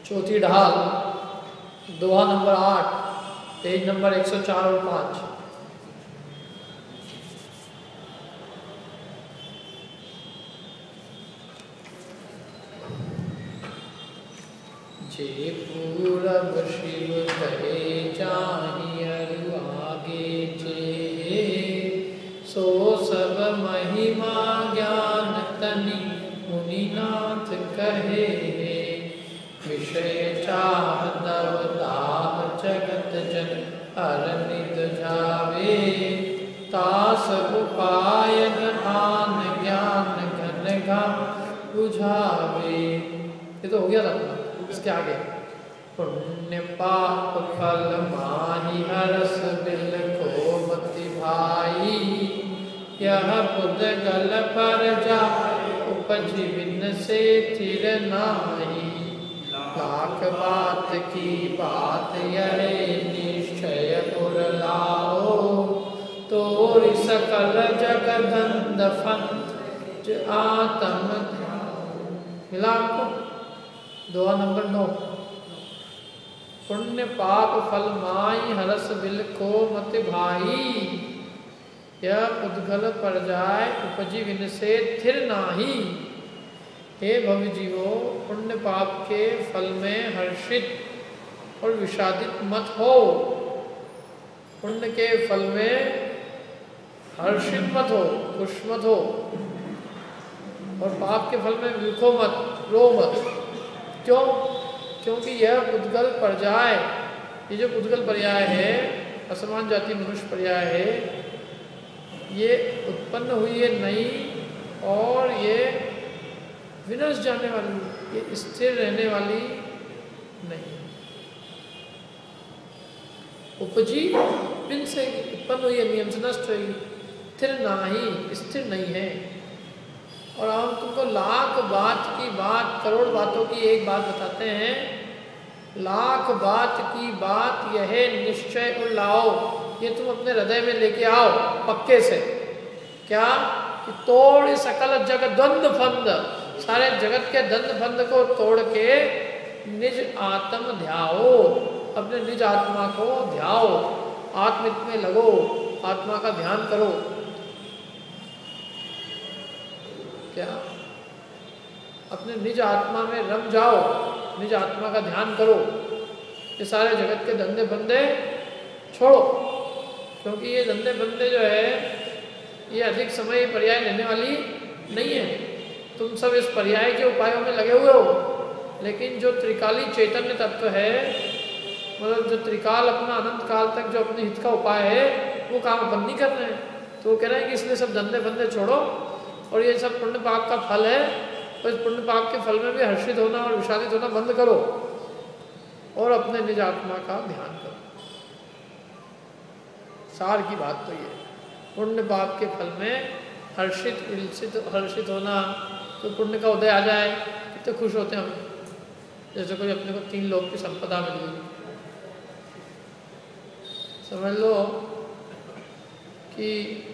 चौथी ढाल, दोहा number 8, page number 104 और 5। जे पूरब शिव कहे जाहि अरु आगे जे, सो सब महिमा ज्ञान तनि मुनिनाथ कहे। विषय चाह दव दाह जगत जन हर निध जावे, तास उपायन आन ज्ञान घन घन बुझावे। ये तो हो गया था अपना। इसके आगे पुण्य पाप फल माहि हरस बिल को मति भाई, यह पुद्गल पर जाय उपजि बिन से थिर नाही। लाख बात की बात यह निश्चय पुर लाओ, तोरि सकल जगदंद फंत आत्म मिला को। दोहा नंबर 9, पुण्य पाप फल माई हरस बिल को मत भाई, यह उद्गल पर जाय उपजी विन से थिर नाही। हे भव जीवो, पुण्य पाप के फल में हर्षित और विषादित मत हो। पुण्य के फल में हर्षित मत हो, खुश मत हो, और पाप के फल में विखो मत, रो मत। क्यों? क्योंकि यह उद्गल पर्याय, ये जो उद्गल पर्याय है, असमान जाति मनुष्य पर्याय है, ये उत्पन्न हुई है नई, और ये विनश जाने वाली, ये स्थिर रहने वाली नहीं। उपजी बिन से उत्पन्न हुई है, नियम से नष्ट होगी, स्थिर नहीं, स्थिर नहीं है। और हम तुमको लाख बात की बात, करोड़ बातों की एक बात बताते हैं। लाख बात की बात यह निश्चय और लाओ, ये तुम अपने हृदय में लेके आओ पक्के से। क्या? कि तोड़ सकल जगत द्वंद फंद, सारे जगत के द्वंद फंद को तोड़ के निज आत्म ध्याओ, अपने निज आत्मा को ध्याओ, आत्मित में लगो, आत्मा का ध्यान करो। क्या? अपने निज आत्मा में रम जाओ, निज आत्मा का ध्यान करो। ये सारे जगत के धंधे बंदे छोड़ो, क्योंकि ये धंधे बंदे जो है ये अधिक समय पर्याय लेने वाली नहीं है। तुम सब इस पर्याय के उपायों में लगे हुए हो, लेकिन जो त्रिकाली चैतन्य तत्व है, मतलब जो त्रिकाल अपना अनंत काल तक जो अपने हित का उपाय है, वो काम अपन नहीं कर रहे हैं। तो वो कह रहे हैं कि इसलिए सब धंधे बंदे छोड़ो, और ये सब पुण्य पाप का फल है, तो इस पुण्य पाप के फल में भी हर्षित होना और विषादित होना बंद करो, और अपने निज आत्मा का ध्यान करो। सार की बात तो ये, पुण्य पाप के फल में हर्षित होना, तो पुण्य का उदय आ जाए, कितने खुश होते हैं हम। जैसे कोई अपने को 3 लोग की संपदा मिल गई, समझ लो कि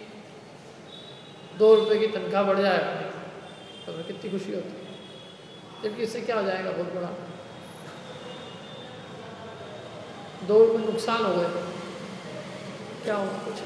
2 रुपये की तनख्वाह बढ़ जाए तो हमें कितनी खुशी होती है। जबकि इससे क्या हो जाएगा, बहुत बड़ा 2 रुपये नुकसान हो गए, क्या होगा? कुछ।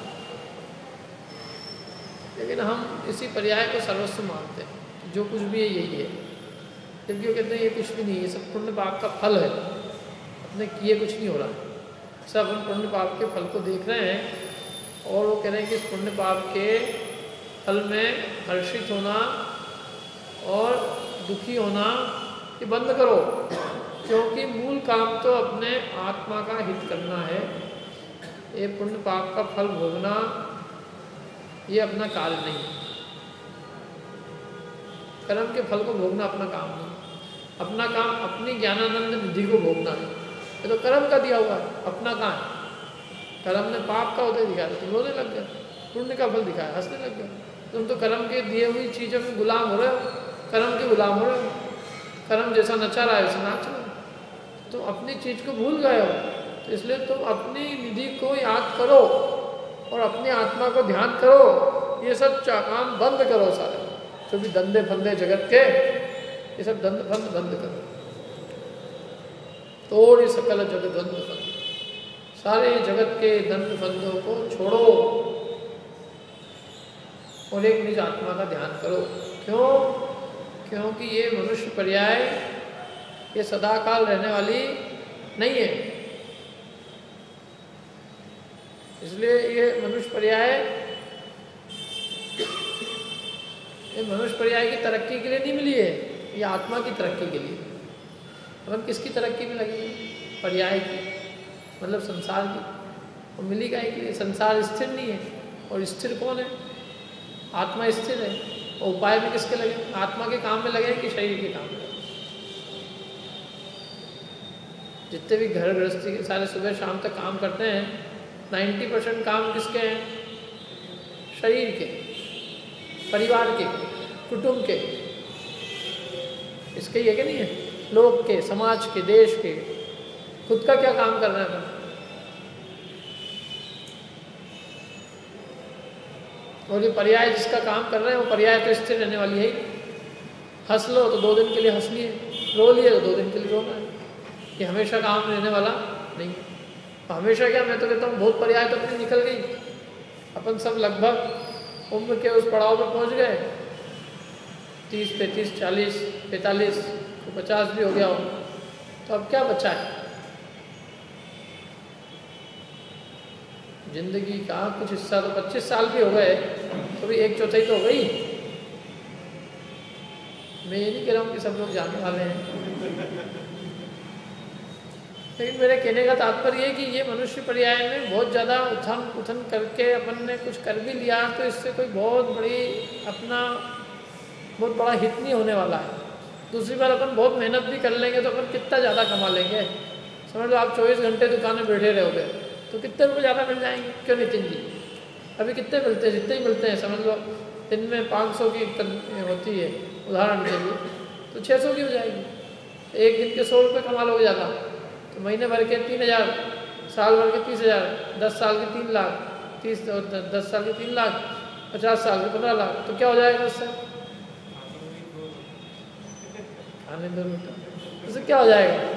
लेकिन हम इसी पर्याय को सर्वस्व मानते हैं कि जो कुछ भी है यही है, जबकि वो कहते हैं ये कुछ भी नहीं है, सब पुण्य पाप का फल है, अपने किए कुछ नहीं हो रहा है। सब हम पुण्य पाप के फल को देख रहे हैं, और वो कह रहे हैं कि इस पुण्य पाप के फल में हर्षित होना और दुखी होना ये बंद करो, क्योंकि मूल काम तो अपने आत्मा का हित करना है। ये पुण्य पाप का फल भोगना ये अपना कार्य नहीं है। कर्म के फल को भोगना अपना काम नहीं, अपना काम अपनी ज्ञानानंद निधि को भोगना है। ये तो कर्म का दिया हुआ है, अपना काम है। कर्म ने पाप का उदय दिखाया, तुम रोने लग गए, पुण्य का फल दिखाया, हंसने लग गए। तुम तो कर्म के दिए हुई चीज़ों में गुलाम हो रहे हो, कर्म के गुलाम हो रहे हो। कर्म जैसा नचा रहा है वैसा नाच रहे हो, तुम अपनी चीज़ को भूल गए हो। तो इसलिए तुम अपनी निधि को याद करो और अपनी आत्मा को ध्यान करो। ये सब काम बंद करो, सारे जो भी धंधे फंदे जगत के, ये सब धंध फंद बंद करो। तोड़ सकल जग द्वंद्व फंद, सारे जगत के द्वंद्व फंदों को छोड़ो और एक निज आत्मा का ध्यान करो। क्यों? क्योंकि ये मनुष्य पर्याय ये सदाकाल रहने वाली नहीं है। इसलिए ये मनुष्य पर्याय की तरक्की के लिए नहीं मिली है, ये आत्मा की तरक्की के लिए। अपन किसकी तरक्की में लगे? पर्याय की, मतलब संसार की। और मिली काहे के लिए? संसार स्थिर नहीं है, और स्थिर कौन है? आत्मा स्थिर है। और उपाय में किसके लगे? आत्मा के काम में लगे कि शरीर के काम में लगे? जितने भी घर गृहस्थी के सारे सुबह शाम तक काम करते हैं, 90% काम किसके हैं? शरीर के, परिवार के, कुटुंब के, इसके ही है कि नहीं है? लोक के, समाज के, देश के। खुद का क्या काम करना है अपन? और ये पर्याय जिसका काम कर रहे हैं वो पर्याय तो स्थिर रहने वाली है ही। हंस लो तो 2 दिन के लिए हंसनी है, रो लिए तो 2 दिन के लिए रोना है। ये हमेशा काम रहने वाला नहीं। तो हमेशा क्या, मैं तो कहता हूँ बहुत पर्याय तो अपनी निकल गई। अपन सब लगभग उम्र के उस पड़ाव पे पहुँच गए, 30, 35, 40, 45, 50 भी हो गया हो, तो अब क्या बचा है? जिंदगी का कुछ हिस्सा तो 25 साल भी हो गए, तो भी 1/4 तो हो गई। मैं ये नहीं कह रहा हूँ कि सब लोग जाने वाले हैं, लेकिन मेरे कहने का तात्पर्य ये कि ये मनुष्य पर्याय में बहुत ज़्यादा उथन पुथन करके अपन ने कुछ कर भी लिया, तो इससे कोई बहुत बड़ा हित नहीं होने वाला है। दूसरी बार अपन बहुत मेहनत भी कर लेंगे तो अपन कितना ज़्यादा कमा लेंगे। समझ लो आप 24 घंटे दुकान में बैठे रहोगे तो कितने रुपये ज़्यादा मिल जाएंगे? क्यों नितिन जी? अभी कितने मिलते हैं? जितने ही मिलते हैं, समझ लो दिन में 500 की होती है उदाहरण के लिए, तो 600 की हो जाएगी। एक दिन के 100 रुपये कमा लोगे ज़्यादा, तो महीने भर के 3,000, साल भर के 30,000, 10 साल के 3 लाख, 10 साल के 3 लाख, 50 साल के 15 लाख, तो क्या हो जाएगा उससे? खाने दो बेटा, उससे क्या हो जाएगा?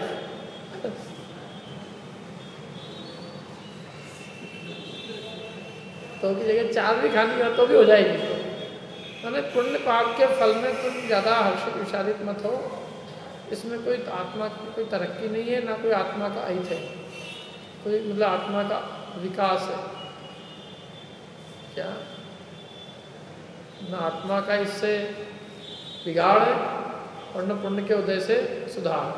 तो की जगह 4 भी खानी हो तो भी हो जाएगी। मैंने पुण्य पाप के फल में तुम ज़्यादा हर्षित विषादित मत हो। इसमें कोई आत्मा की कोई तरक्की नहीं है, ना कोई आत्मा का अहित है, कोई मतलब आत्मा का विकास है क्या? न आत्मा का इससे बिगाड़ है और न पुण्य के उदय से सुधार।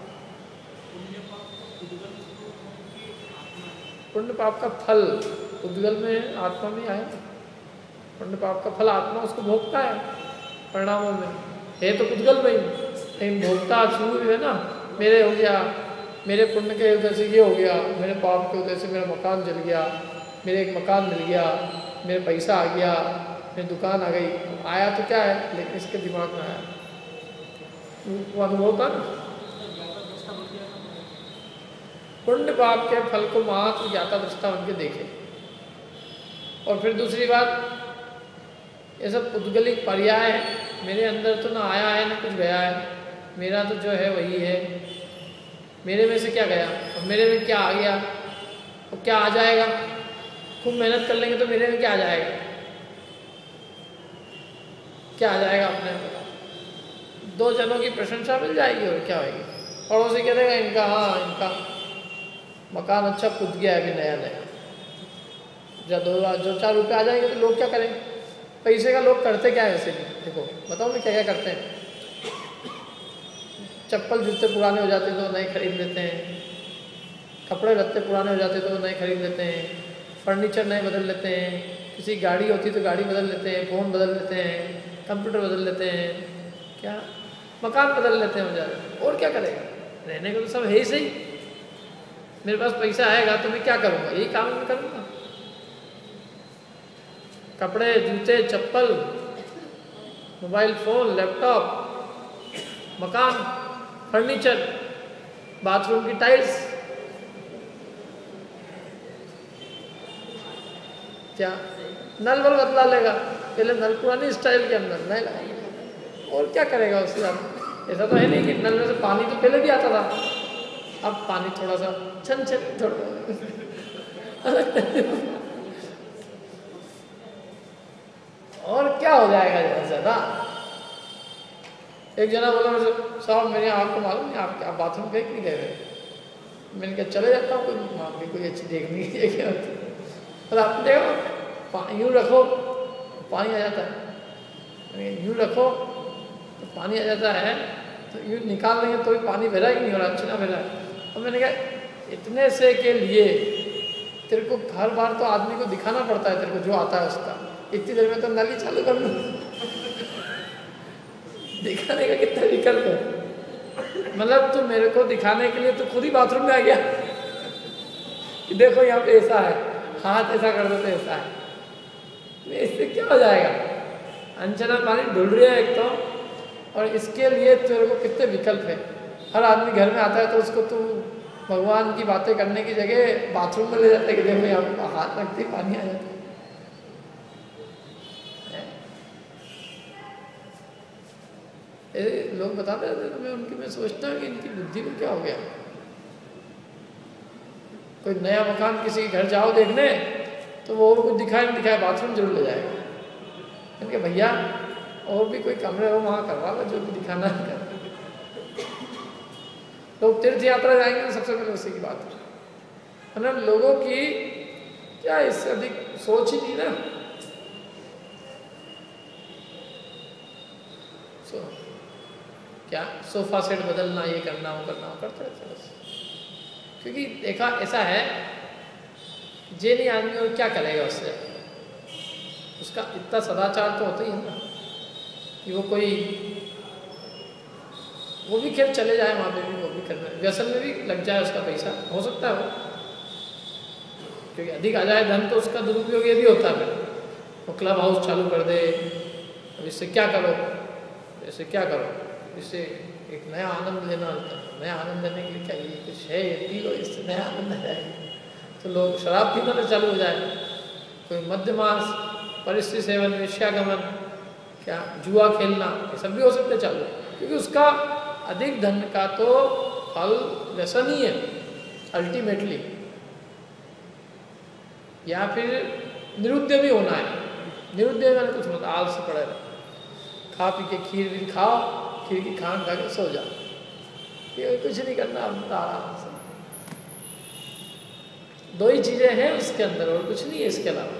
पुण्य पाप का फल उद्गल में आत्मा में आया। पुण्य पाप का फल आत्मा उसको भोगता है परिणामों में, है तो उद्गल में ही, लेकिन भोगता शुरू है ना। मेरे हो गया, मेरे पुण्य के उदय से ये हो गया, मेरे पाप के उदय से मेरा मकान जल गया, मेरे एक मकान मिल गया, मेरे पैसा आ गया, मेरी दुकान आ गई। आया तो क्या है, लेकिन इसके दिमाग में आया, वो अनुभव था ना। पुण्य पाप के फल को मात्र ज्ञाता दृष्टा उनके देखे। और फिर दूसरी बात, ये सब उद्गलित पर्याय है। मेरे अंदर तो ना आया है ना कुछ गया है, मेरा तो जो है वही है। मेरे में से क्या गया और मेरे में क्या आ गया और क्या आ जाएगा? खूब मेहनत कर लेंगे तो मेरे में क्या आ जाएगा? क्या आ जाएगा अपने में? 2 जनों की प्रशंसा मिल जाएगी और क्या होगी? पड़ोसी कह देगा इनका, हाँ इनका मकान अच्छा कूद गया है अभी नया नया। जब 2-4 रुपये आ जाएंगे तो लोग क्या करेंगे? पैसे का लोग करते क्या है ऐसे? देखो बताओ मैं क्या क्या करते हैं। चप्पल जूते पुराने हो जाते तो नए खरीद लेते हैं, कपड़े लत्ते पुराने हो जाते तो नए खरीद लेते हैं, फर्नीचर नए बदल लेते हैं, किसी गाड़ी होती तो गाड़ी बदल लेते हैं, फ़ोन बदल लेते हैं, कंप्यूटर बदल लेते हैं, क्या मकान बदल लेते हैं ज़्यादा। और क्या करेगा? रहने को तो सब है ही सही। मेरे पास पैसा आएगा तो मैं क्या करूँगा? यही काम मैं करूँगा। कपड़े, जूते, चप्पल, मोबाइल फ़ोन, लैपटॉप, मकान, फर्नीचर, बाथरूम की टाइल्स, क्या नल वल बदला लेगा? पहले नल पुरानी स्टाइल के अंदर नए लगाएगा और क्या करेगा उससे ज़्यादा? ऐसा तो है नहीं कि नल में से पानी तो पहले भी आता था, अब पानी थोड़ा सा छन छन थोड़ा और क्या हो जाएगा ज़्यादा। एक जना बोला मुझे, साहब मेरे आपको मालूम नहीं आप बाथरूम गए कि नहीं गए? मैंने कहा चले जाता हूँ, कोई वहाँ की कोई अच्छी देखने की जगह होती है। और आप देखो यूँ रखो पानी आ जाता है, यूँ रखो तो पानी आ जाता है, तो यूँ निकाल लेंगे तो भी पानी बह रहा है कि नहीं हो रहा, अच्छा ना बह रहा है। और मैंने कहा इतने से के लिए तेरे को हर बार तो आदमी को दिखाना पड़ता है, तेरे को जो आता है उसका, इतनी देर में तो नल ही चालू कर लूँ। दिखाने का कितना विकल्प है, मतलब तो मेरे को दिखाने के लिए तो खुद ही बाथरूम में आ गया कि देखो यहाँ पे ऐसा है, हाथ ऐसा कर दो तो ऐसा है। इससे क्या हो जाएगा, अनचना पानी ढुल रही है एक तो, और इसके लिए तेरे को कितने विकल्प है। हर आदमी घर में आता है तो उसको तू भगवान की बातें करने की जगह बाथरूम में ले जाता है कि देखो यहाँ हाथ रखते ही पानी आ जाता है। लोग बताते रहते तो मैं सोचता हूँ कि इनकी बुद्धि को क्या हो गया। कोई नया मकान किसी के घर जाओ देखने तो वो और कुछ दिखाए नहीं दिखाए बाथरूम जरूर ले जाएगा। इनके भैया और भी कोई कमरे हो वहाँ करवा लो, जो भी दिखाना है। लोग तीर्थ यात्रा जाएंगे तो सबसे पहले उसी की बात है ना। लोगों की क्या इससे अधिक सोच ही नहीं ना। क्या सोफा सेट बदलना, ये करना वो करना, वो करते रहते बस। क्योंकि देखा ऐसा है, जे नहीं आदमी और क्या करेगा उससे, उसका इतना सदाचार तो होता ही है ना कि वो भी खेल चले जाए वहाँ पे भी, वो भी करना व्यसन में भी लग जाए, उसका पैसा हो सकता है वो, क्योंकि अधिक आ जाए धन तो उसका दुरुपयोग ये भी होता है। वो क्लब हाउस चालू कर दे, अब इससे क्या करो, इससे क्या करो, इससे एक नया आनंद लेना होता है। नया आनंद लेने के लिए क्या ये कुछ है, ये पी लो, इससे नया आनंद आ जाएगा। तो लोग शराब पीना तो चालू हो जाए, कोई मध्यमास, परिस्थिति सेवन, वेश्यागमन, क्या जुआ खेलना, ये सब भी हो सकते चालू, क्योंकि उसका अधिक धन का तो फल व्यसन ही है अल्टीमेटली। या फिर निरुद्यमी होना है। निरुद्यमी मैंने कुछ मतलब आलस पड़े, खा पी के खीर भी खाओ, खीर की खान खा के सो जाओ, ये कुछ नहीं करना, आराम से। दो ही चीज़ें हैं उसके अंदर और कुछ नहीं है इसके अलावा।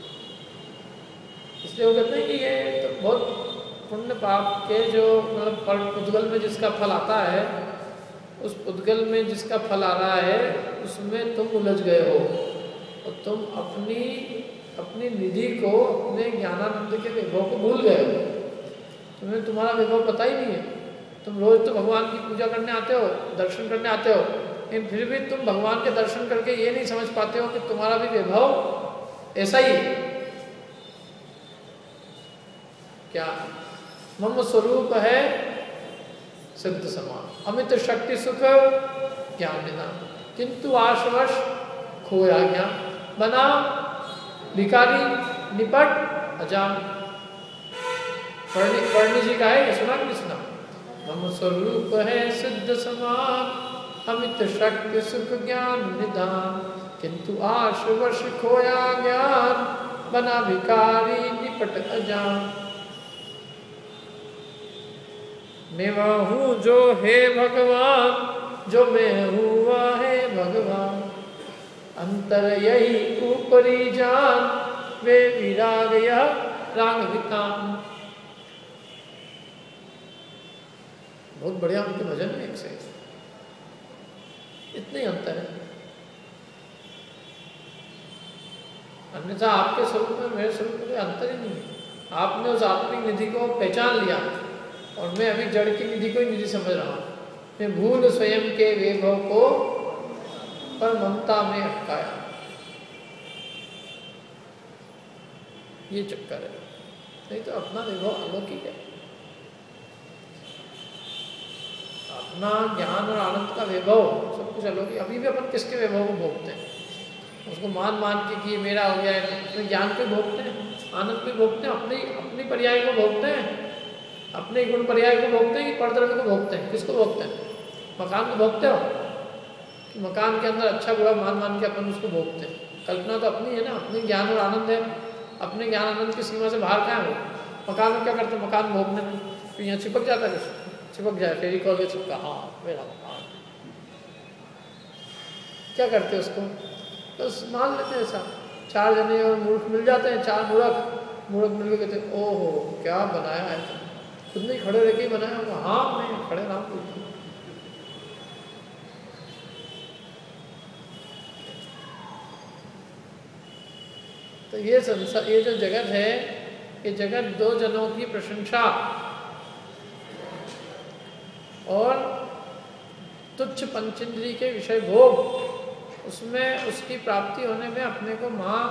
इसलिए वो कहते हैं कि ये तो बहुत पुण्य पाप के जो मतलब उद्गल में जिसका फल आता है, उस उद्गल में जिसका फल आ रहा है उसमें तुम उलझ गए हो, और तुम अपनी निधि को, अपने ज्ञानानंद के वैभव को भूल गए हो। तुम्हें तुम्हारा वैभव पता ही नहीं है। तुम रोज तो भगवान की पूजा करने आते हो, दर्शन करने आते हो, लेकिन फिर भी तुम भगवान के दर्शन करके ये नहीं समझ पाते हो कि तुम्हारा भी वैभव ऐसा ही है। क्या मम स्वरूप है सिद्ध समान, अमित शक्ति सुख ज्ञान निदान, किंतु आशवश खोया ज्ञान, बना भिखारी निपट अजान। वर्णी जी का है, ये सुना कि नहीं सुना? मम स्वरूप है सिद्ध समान, अमित शक्ति सुख ज्ञान निदान, किंतु आशवश खोया ज्ञान, बना भिखारी निपट अजान। मैं वह हूँ जो है भगवान, जो मैं हूँ वह है भगवान, अंतर यही ऊपरी जान, वे विराग यह राग वितान। बहुत बढ़िया उनके भजन में एक से इतने अंतर है। अन्यथा आपके स्वरूप में मेरे स्वरूप में कोई अंतर ही नहीं है। आपने उस आत्मिक निधि को पहचान लिया और मैं अभी जड़ की निधि को ही निधि समझ रहा हूँ। मैं भूल स्वयं के वैभव को पर ममता में अटकाया, ये चक्कर है। नहीं तो अपना वैभव अलौकिक है, अपना ज्ञान और आनंद का वैभव सब कुछ अलौकिक। अभी भी अपन किसके वैभव को भोगते हैं? उसको मान के कि ये मेरा हो गया है, तो ज्ञान को भोगते हैं, आनंद को भोगते हैं, अपनी पर्याय को भोगते हैं, अपने गुण पर्याय को भोगते हैं कि परद्रव्य को भोगते हैं? किसको भोगते हैं? मकान को भोगते हो? कि मकान के अंदर अच्छा बुरा मान मान के अपन उसको भोगते हैं। कल्पना तो अपनी है ना, अपनी ज्ञान और आनंद है, अपने ज्ञान आनंद की सीमा से बाहर कहाँ है वो। मकान में क्या करते हैं, मकान भोगने में तो यहाँ चिपक जाता है, चिपक जाए फेविकॉल के चिपका, हाँ मेरा मकान, क्या करते हैं उसको, बस मान लेते हैं ऐसा। 4 जने और मूर्ख मिल जाते हैं, 4 मूर्ख मिल के कहते हैं ओहो क्या बनाया है, खुद नहीं खड़े रह के ही बनाया होगा, हाँ मैं खड़े नाम बोलती हूँ। तो ये संसार, ये जो जगत है, ये जगत 2 जनों की प्रशंसा और तुच्छ पंचेंद्रिय के विषय भोग, उसमें उसकी प्राप्ति होने में अपने को माँ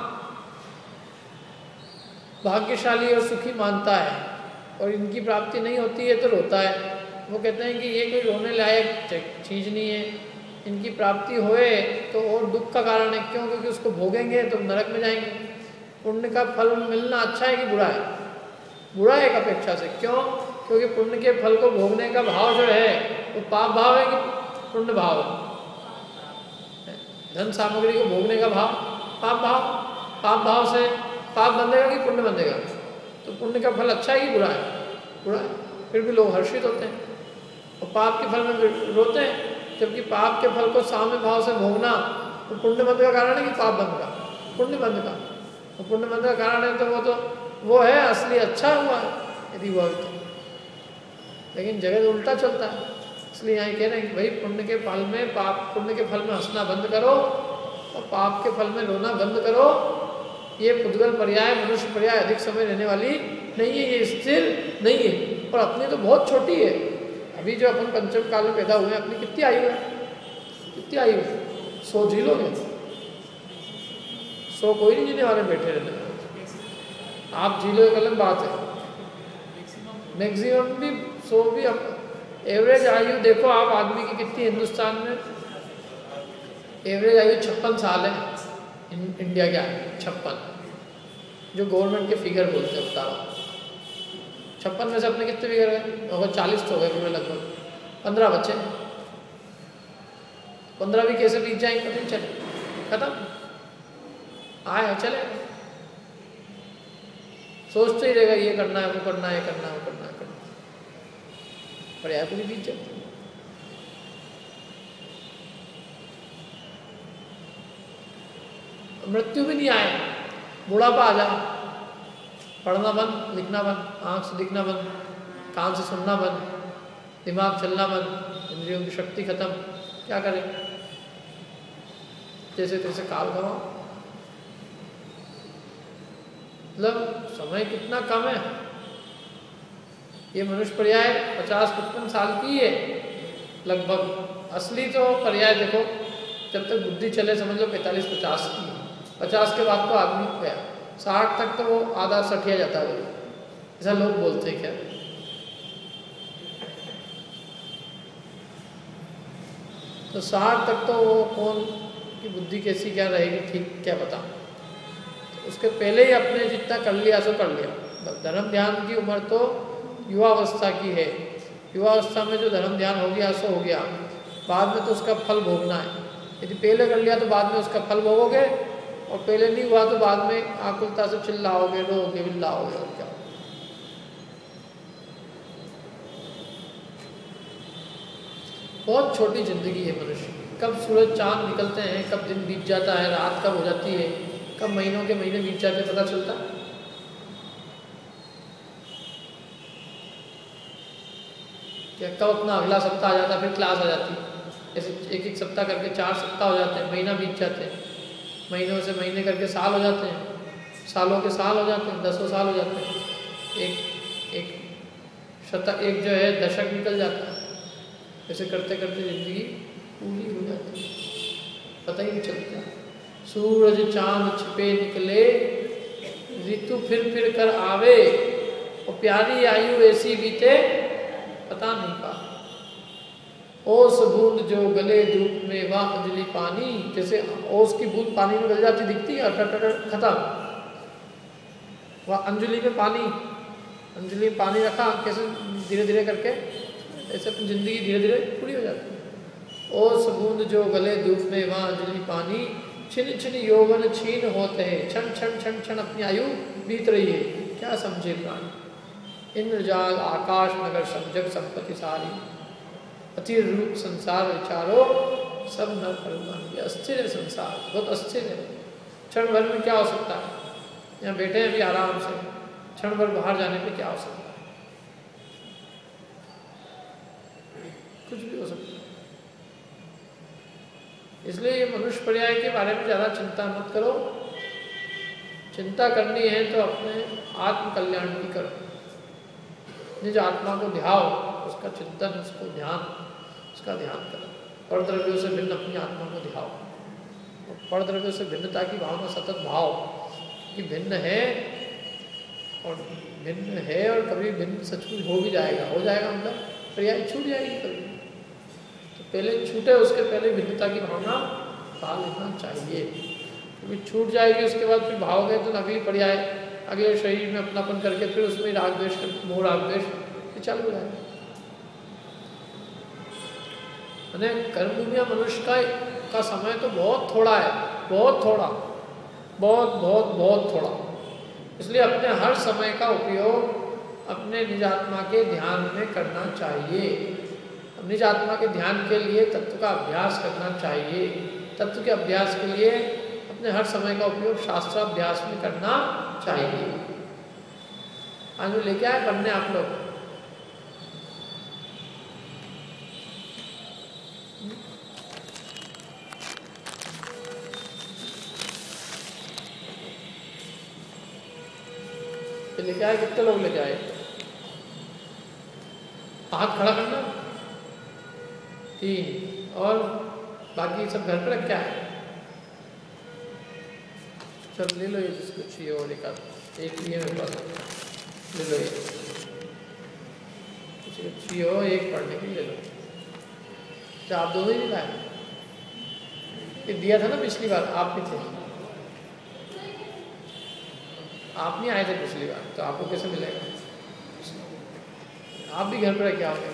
भाग्यशाली और सुखी मानता है, और इनकी प्राप्ति नहीं होती है तो रोता है। वो कहते हैं कि ये कोई रोने लायक चीज़ नहीं है, इनकी प्राप्ति होए तो और दुख का कारण है। क्यों? क्योंकि उसको भोगेंगे तो नरक में जाएंगे। पुण्य का फल मिलना अच्छा है कि बुरा है? बुरा है एक अपेक्षा से। क्यों? क्योंकि पुण्य के फल को भोगने का भाव जो है वो पाप भाव है कि पुण्य भाव है? धन सामग्री को भोगने का भाव पाप भाव, पाप भाव से पाप बंधेगा कि पुण्य बंधेगा? तो पुण्य का फल अच्छा है कि बुरा है? बुरा है। फिर भी लोग हर्षित होते हैं और पाप के फल में रोते हैं, जबकि पाप के फल को साम्य भाव से भोगना तो पुण्य बंध का कारण है कि पाप बंध का? पुण्य बंध का। तो पुण्य बंध का कारण है तो वो है असली अच्छा हुआ है यदि वो है तो। लेकिन जगत उल्टा चलता है, इसलिए यहाँ कह रहे हैं कि भाई पुण्य के फल में पुण्य के फल में हंसना बंद करो और पाप के फल में रोना बंद करो। ये पुद्गल पर्याय, मनुष्य पर्याय अधिक समय रहने वाली नहीं है, ये स्थिर नहीं है, और अपनी तो बहुत छोटी है। अभी जो अपन पंचम काल में पैदा हुए हैं, अपनी कितनी आयु है? कितनी आयु है? 100 झीलोगे? 100 कोई नहीं जीने वाले बैठे रहने वाले। आप झीलो एक अलग बात है, मैक्सिमम भी 100 भी। एवरेज आयु देखो आप आदमी की कितनी हिंदुस्तान में? एवरेज आयु 56 साल है इंडिया के आगे, 56 जो गवर्नमेंट के फिगर बोलते हैं। बता रहा हूँ 56 में से अपने कितने फिगर गए होगा? 40 तो हो गए पूरे लगभग। 15 बच्चे, 15 भी कैसे बीत जाएंगे पता नहीं चले, खत्म। आए चले, सोचते ही रहेगा ये करना है, वो करना है, करना है, वो करना है, करना है, पर यार पूरी बीत जाती है। मृत्यु भी नहीं आए, बुढ़ापा आ जाए, पढ़ना बंद, लिखना बंद, आँख से दिखना बंद, कान से सुनना बंद, दिमाग चलना बंद, इंद्रियों की शक्ति खत्म, क्या करें? जैसे तैसे काल गवाओ। मतलब समय कितना कम है। ये मनुष्य पर्याय 50-55 साल की है लगभग। असली तो पर्याय देखो जब तक बुद्धि चले समझ लो 45-50 की। 50 के बाद तो आदमी गया, 60 तक तो वो आधा सठिया जाता है, ऐसा लोग बोलते हैं। क्या तो 60 तक तो वो कौन की बुद्धि कैसी क्या रहेगी ठीक क्या पता। तो उसके पहले ही अपने जितना कर लिया सो कर लिया। धर्म ध्यान की उम्र तो युवावस्था की है, युवावस्था में जो धर्म ध्यान हो गया सो हो गया, बाद में तो उसका फल भोगना है। यदि पहले कर लिया तो बाद में उसका फल भोगोगे, और पहले नहीं हुआ तो बाद में आकुलता से चिल्लाओगे, रोओगे, बिल्लाओगे और क्या। बहुत छोटी जिंदगी है मनुष्य की। कब सूरज चांद निकलते हैं, कब दिन बीत जाता है, रात कब हो जाती है, कब महीनों के महीने बीत जाते पता चलता। क्या कब अपना अगला सप्ताह आ जाता, फिर क्लास आ जाती। ऐसे एक एक सप्ताह करके 4 सप्ताह हो जाते हैं, महीना बीत जाते हैं, महीनों से महीने करके साल हो जाते हैं, सालों के साल हो जाते हैं, 10 साल हो जाते हैं, एक जो है दशक निकल जाता है। ऐसे करते करते जिंदगी पूरी हो जाती है, पता ही नहीं चलता। सूरज चांद छिपे निकले, ऋतु फिर कर आवे, और प्यारी आयु ऐसी बीते पता नहीं पा। ओस बूंद जो गले धूप में वह अंजलि पानी, जैसे ओस की बूंद पानी में गल जाती दिखती है, खत्म। वह अंजलि में पानी, अंजलि में पानी रखा कैसे धीरे धीरे करके, ऐसे अपनी जिंदगी धीरे धीरे पूरी हो जाती है। ओस बूंद जो गले धूप में वहाँ अंजलि पानी, छिन छिन यौवन छीन होते हैं, क्षण क्षण क्षण क्षण अपनी आयु बीत रही है, क्या समझे प्राणी। इंद्रजाल आकाश नगर समझक संपत्ति सारी, अति रूप संसार विचारो सब नर परिवार। ये अस्थिर है संसार, बहुत अस्थिर है। क्षण भर में क्या हो सकता है, यहाँ बैठे हैं भी आराम से, क्षण भर बाहर जाने पे क्या हो सकता है, कुछ भी हो सकता है। इसलिए ये मनुष्य पर्याय के बारे में ज़्यादा चिंता मत करो। चिंता करनी है तो अपने आत्म कल्याण की करो, निज आत्मा को ध्याओ, उसका चिंतन, उसको ध्यान, उसका ध्यान करो। पर द्रव्यों से भिन्न अपनी आत्मा को ध्याओ, पर द्रव्यों से भिन्नता की भावना सतत भाव कि भिन्न है और कभी भिन्न सचमुच हो भी जाएगा, हो जाएगा मतलब पर्याय छूट जाएगी कभी, तो पहले छूटे उसके पहले भिन्नता की भावना पाल लेना चाहिए, क्योंकि छूट जाएगी उसके बाद फिर भाव गए तो अगली पर्याय अगले शरीर में अपनापन करके फिर उसमें राग द्वेष, मोह राग द्वेष चालू हो जाएगा। मैंने कर्म दुनिया मनुष्य का समय तो बहुत थोड़ा है, बहुत थोड़ा, बहुत बहुत बहुत थोड़ा। इसलिए अपने हर समय का उपयोग अपने निजात्मा के ध्यान में करना चाहिए। निजात्मा के ध्यान के लिए तत्व का अभ्यास करना चाहिए। तत्व के अभ्यास के लिए अपने हर समय का उपयोग शास्त्राभ्यास में करना चाहिए। आज वो लेके आए पढ़ने आप लोग, लेके आए, कितने लोग लेके आए? हाथ खड़ा करना, 3, और बाकी सब घर पे रख के आए। चल ले लो ये जिसको चाहिए वो निकाल, एक लिए मेरे पास ले लो, ये किसी को चाहिए हो एक पढ़ने के लिए ले लो। क्या आप दोनों ही नहीं लाए? ये दिया था ना पिछली बार, आप भी थे, आप नहीं आए थे पिछली बार, तो आपको कैसे मिलेगा? आप भी घर पर रह के आओगे।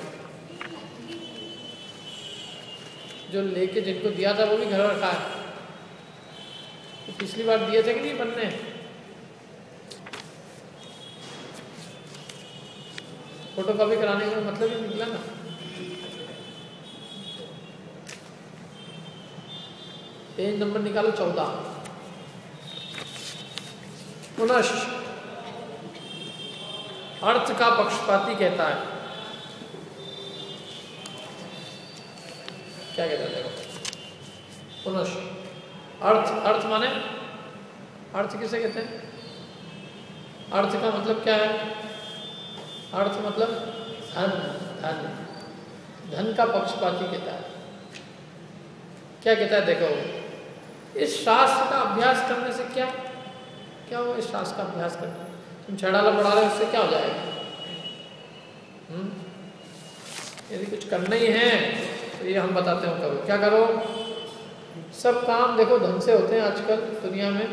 जो लेके जिनको दिया था वो भी घर रखा है, तो पिछली बार दिए थे कि नहीं बनने? फोटो कॉपी कराने का मतलब ही निकला ना। पेज नंबर निकालो 14। पुनश्च अर्थ का पक्षपाती कहता है, क्या कहता है देखो। पुनश्च अर्थ माने, अर्थ किसे कहते हैं? अर्थ का मतलब क्या है? अर्थ मतलब धन, धन, धन का पक्षपाती कहता है। क्या कहता है देखो, इस शास्त्र का अभ्यास करने से क्या हो? इस शास्त्र का अभ्यास करना, तुम छड़ाला पढ़ा रहे हो, उससे क्या हो जाएगा? यदि कुछ करना ही है तो ये हम बताते हो करो। क्या करो? सब काम देखो धन से होते हैं आजकल दुनिया में,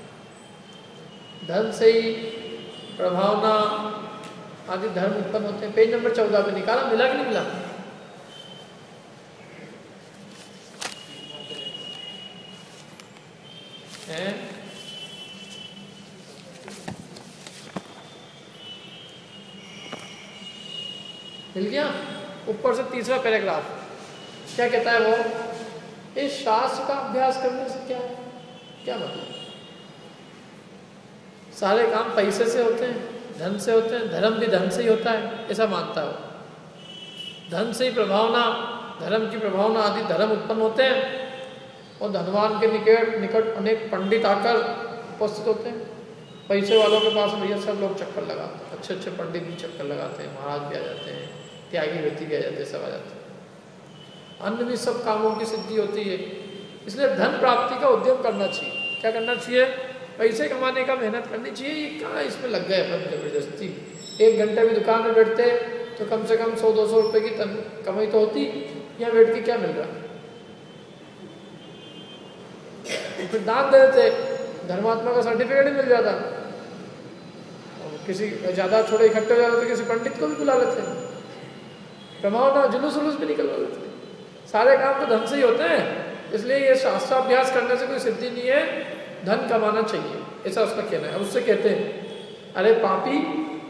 धन से ही प्रभावना आदि धर्म उत्पन्न होते हैं। पेज नंबर 14 पे निकाला, मिला कि नहीं मिला? है? मिल गया? ऊपर से तीसरा पैराग्राफ क्या कहता है वो? इस शास्त्र का अभ्यास करने से क्या मतलब? सारे काम पैसे से होते हैं, धन से होते हैं, धर्म भी धन से ही होता है, ऐसा मानता है वो। धन से ही प्रभावना, धर्म की प्रभावना आदि धर्म उत्पन्न होते हैं, और धनवान के निकट अनेक पंडित आकर उपस्थित होते हैं। पैसे वालों के पास भैया सब लोग चक्कर लगाते हैं, अच्छे अच्छे पंडित भी चक्कर लगाते हैं, महाराज भी आ जाते हैं, त्यागी व्यक्ति भी आ जाते हैं, सब आ जाते हैं। अन्य भी सब कामों की सिद्धि होती है। इसलिए धन प्राप्ति का उद्यम करना चाहिए। क्या करना चाहिए? पैसे कमाने का मेहनत करनी चाहिए। ये कहाँ इसमें लग गए अपन जबरदस्ती। 1 घंटे भी दुकान में बैठते तो कम से कम 100-200 रुपये की कमाई तो होती, यहाँ बैठ के क्या मिल रहा है? फिर दान दे देते, धर्मात्मा का सर्टिफिकेट ही मिल जाता। और किसी ज़्यादा थोड़े इकट्ठे हो जाते तो किसी पंडित को भी बुला लेते, प्रभावना जुलूस भी निकलवा लेते। सारे काम तो धन से ही होते हैं, इसलिए ये शास्त्राभ्यास करने से कोई सिद्धि नहीं है, धन कमाना चाहिए, ऐसा उसका कहना है। अब उससे कहते हैं अरे पापी,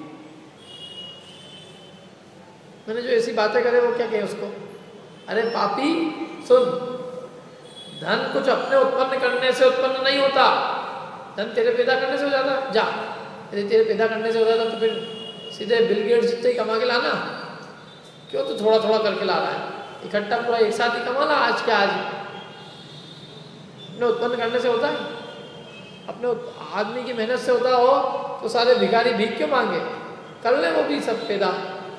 मैंने जो ऐसी बातें करे वो क्या कहे उसको, अरे पापी सुन, धन कुछ अपने उत्पन्न करने से उत्पन्न नहीं होता, धन तेरे पैदा करने से हो जाता। जा, यदि तेरे पैदा करने से हो जाता तो फिर सीधे बिल गेट्स जितने ही कमा के लाना, क्यों तो थोड़ा थोड़ा करके ला रहा है, इकट्ठा पूरा एक साथ ही कमा ला आज के आज। अपने उत्पन्न करने से होता है? अपने आदमी की मेहनत से होता हो तो सारे भिखारी भीख क्यों मांगे, कर ले वो भी सब पैदा।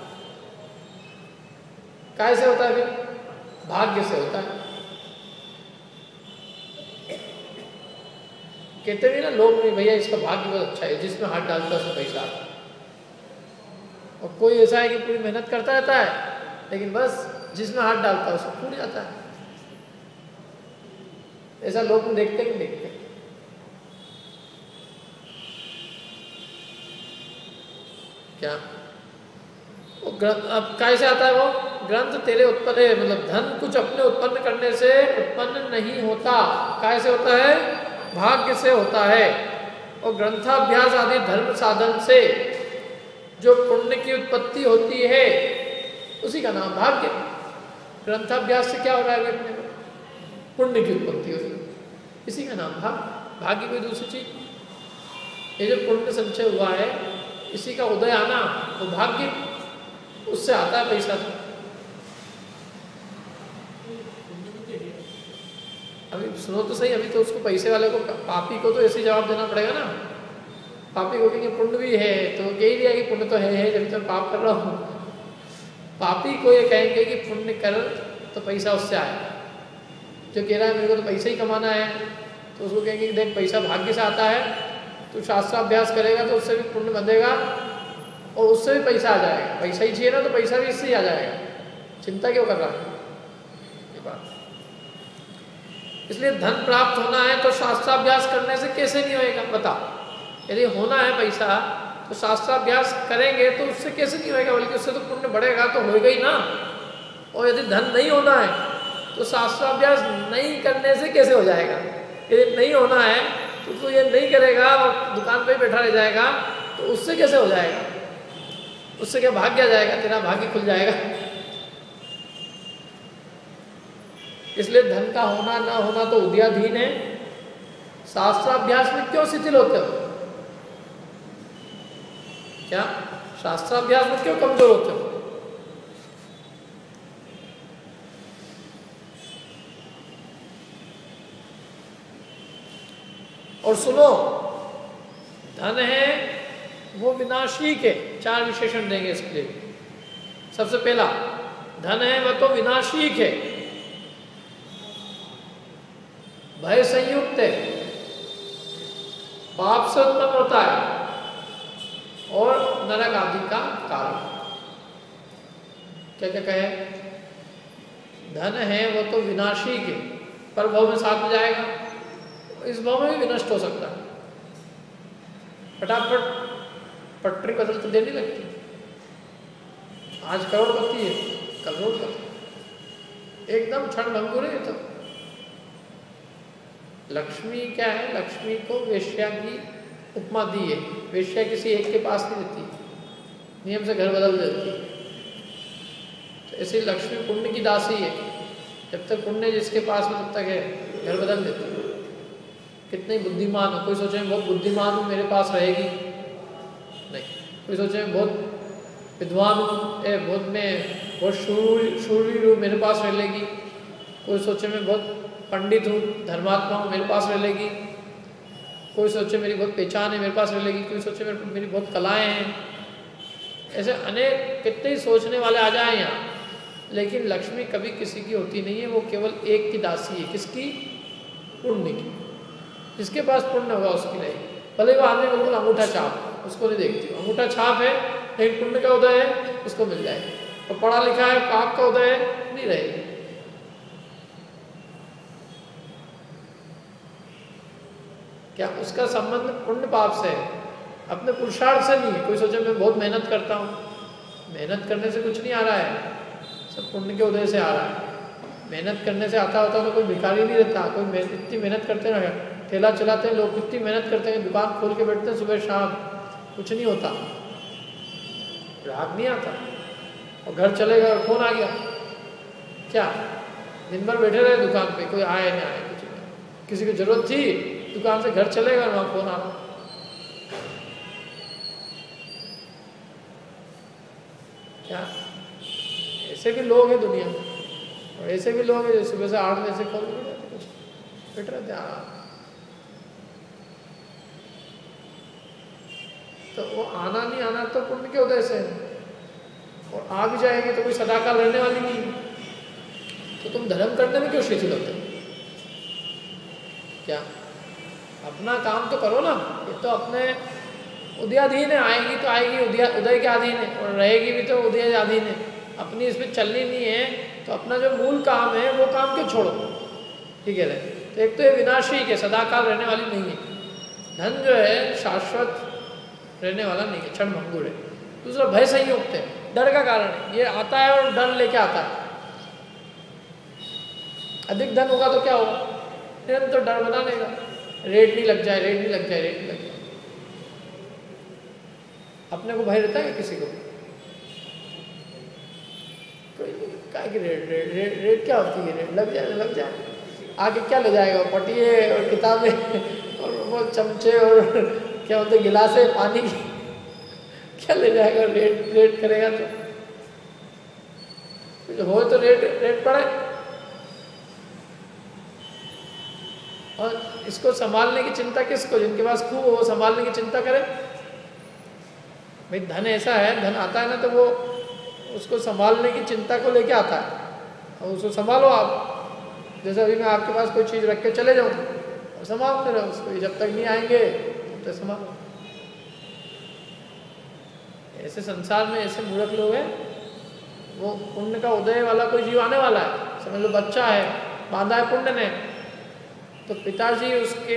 काय से होता है फिर? भाग्य से होता है। कहते भी ना लोग, नहीं भैया इसका भाग्य बहुत अच्छा है, जिसमें हाथ डालता है उसमें पैसा आता है। और कोई ऐसा है कि पूरी मेहनत करता रहता है लेकिन बस जिसमें हाथ डालता है उसको फूट जाता है। ऐसा लोग देखते कि देखते। क्या वो ग्रंथ अब कैसे आता है? वो ग्रंथ तेरे उत्पन्न है, मतलब धन कुछ अपने उत्पन्न करने से उत्पन्न नहीं होता। कैसे होता है? भाग्य से होता है। और ग्रंथाभ्यास आदि धर्म साधन से जो पुण्य की उत्पत्ति होती है उसी का नाम भाग्य। ग्रंथाभ्यास से क्या हो रहा है अपने को? पुण्य की उत्पत्ति हो रही है, इसी का नाम भाग्य। भाग्य कोई दूसरी चीज। ये जो पुण्य संचय हुआ है इसी का उदय आना वो भाग्य, उससे आता है पैसा। अभी सुनो तो सही, अभी तो उसको पैसे वाले को, पापी को तो ऐसे जवाब देना पड़ेगा ना। पापी को कहेंगे पुण्य भी है तो कह दिया कि पुण्य तो है जब तक पाप कर रहा हूँ। पापी को ये कहेंगे कि पुण्य कर तो पैसा उससे आएगा। जो कह रहा है मेरे को तो पैसा ही कमाना है तो उसको कहेंगे कि देख पैसा भाग्य से आता है, तो शास्त्राभ्यास करेगा तो उससे भी पुण्य बंधेगा और उससे भी पैसा आ जाएगा। पैसा ही चाहिए ना तो पैसा भी इससे ही आ जाएगा, चिंता क्यों कर रहा है? ये बात। इसलिए धन प्राप्त होना है तो शास्त्राभ्यास करने से कैसे नहीं होएगा? बता, यदि होना है पैसा तो शास्त्राभ्यास करेंगे तो उससे कैसे नहीं होएगा? बल्कि उससे तो पुण्य बढ़ेगा, तो होएगा ही ना। और यदि धन नहीं होना है तो शास्त्राभ्यास नहीं करने से कैसे हो जाएगा? यदि नहीं होना है तो ये नहीं करेगा और दुकान पे ही बैठा रह जाएगा तो उससे कैसे हो जाएगा? उससे क्या भाग्य आ जाएगा? तेरा भाग्य खुल जाएगा। इसलिए धन का होना ना होना तो उदयाधीन है। शास्त्राभ्यास में क्यों शिथिल होते हो? क्या शास्त्राभ्यास में क्यों कमजोर होते हो? और सुनो, धन है वो विनाशी के, चार विशेषण देंगे इसके लिए। सबसे पहला, धन है वह तो विनाशी के, भय संयुक्त है, पाप से उत्पन्न होता है और नरक आदि का कारण। क्या क्या कहे? धन है वो तो विनाशी के, पर भव में साथ में जाएगा, इस भाव में भी विनष्ट हो सकता है। फटाफट पटरी बदल तो देने लगती है। आज करोड़पति है, कल करोड़पति, एकदम क्षण भंगुर है। तो लक्ष्मी क्या है? लक्ष्मी को वेश्या की उपमा दी है। वेश्या किसी एक के पास नहीं रहती, नियम से घर बदल देती। तो ऐसे लक्ष्मी पुण्य की दासी है, जब तक पुण्य जिसके पास में तब तक है, घर बदल देती है। कितने बुद्धिमान हो, कोई सोचे मैं बहुत बुद्धिमान हूँ मेरे पास रहेगी, नहीं। कोई सोचे मैं बहुत विद्वान हूँ, बहुत शूरवीर हूँ, मेरे पास रह लेगी। कोई सोचे मैं बहुत पंडित हूँ, धर्मात्मा हूँ, मेरे पास रह लेगी। कोई सोचे मेरी बहुत पहचान है, मेरे पास रह लेगी। कोई सोचे मेरी बहुत कलाएँ हैं। ऐसे अनेक कितने ही सोचने वाले आ जाए यहाँ, लेकिन लक्ष्मी कभी किसी की होती नहीं है। वो केवल एक की दासी है। किसकी? पुण्य की। जिसके पास पुण्य होगा उसकी रहेगी। भले वो आदमी बिल्कुल अंगूठा छाप, उसको नहीं देखती। अंगूठा छाप है लेकिन पुण्य का उदय है, उसको मिल जाएगी। और पढ़ा लिखा है, पाप का उदय है, नहीं रहेगी। क्या उसका संबंध पुण्य पाप से है, अपने पुरुषार्थ से नहीं है। कोई सोचे मैं बहुत मेहनत करता हूँ, मेहनत करने से कुछ नहीं आ रहा है, सब पुण्य के उदय से आ रहा है। मेहनत करने से आता होता तो कोई भिखारी नहीं रहता। कोई इतनी मेहनत करते ना, ठेला चलाते हैं लोग, कितनी मेहनत करते हैं, दुकान खोल के बैठते हैं सुबह शाम, कुछ नहीं होता, ग्राहक नहीं आता, और घर चलेगा और फोन आ गया, क्या दिन भर बैठे रहे दुकान पे, कोई आए नहीं आए, कुछ नहीं, किसी को जरूरत थी दुकान से घर चलेगा और वहाँ फोन आ रहा। क्या ऐसे भी लोग हैं दुनिया में, और ऐसे भी लोग हैं जो सुबह से 8 बजे से खोल के बैठ रहे थे आराम। तो वो आना नहीं आना तो पुण्य के उदय से है, और आ भी जाएगी तो कोई सदाकाल रहने वाली नहीं। तो तुम धर्म करने में क्यों शिथिल होते हो? क्या अपना काम तो करो ना, ये तो अपने उदयाधीन है, आएगी तो आएगी उदय के अधीन है, और रहेगी भी तो उदय अधीन है, अपनी इसमें चलनी नहीं है। तो अपना जो मूल काम है वो काम क्यों छोड़ो? ठीक है। तो एक तो ये विनाशी के सदाकाल रहने वाली नहीं है, धन जो है शाश्वत रहने वाला नहीं है, क्षण भंगुर है। दूसरा भय संयुक्त है, डर का कारण है, ये आता है और डर लेके आता है। अधिक धन होगा तो क्या होगा? निरंतर डर बना लेगा, रेट नहीं लग जाए, रेट नहीं लग जाए, रेट नहीं लग जाए। अपने को भय रहता है किसी को? क्या कि रेट क्या होती है? रेट लग जाए, लग जाए, आगे क्या ले जाएगा? पटिए और किताबें और वो चमचे और क्या बोलते गिलासे पानी की, क्या ले जाएगा? रेट करेगा तो हो तो रेट पड़े। और इसको संभालने की चिंता किसको? जिनके पास खूब वो संभालने की चिंता करे। भाई धन ऐसा है, धन आता है ना तो वो उसको संभालने की चिंता को लेके आता है, और उसको संभालो आप। जैसे अभी मैं आपके पास कोई चीज़ रख के चले जाऊँ और संभालते रहो उसको, जब तक नहीं आएंगे तब तक संभालो। ऐसे संसार में ऐसे मूर्ख लोग हैं। वो पुण्य का उदय वाला कोई जीव आने वाला है, समझ लो बच्चा है, बांधा है पुण्य ने, तो पिताजी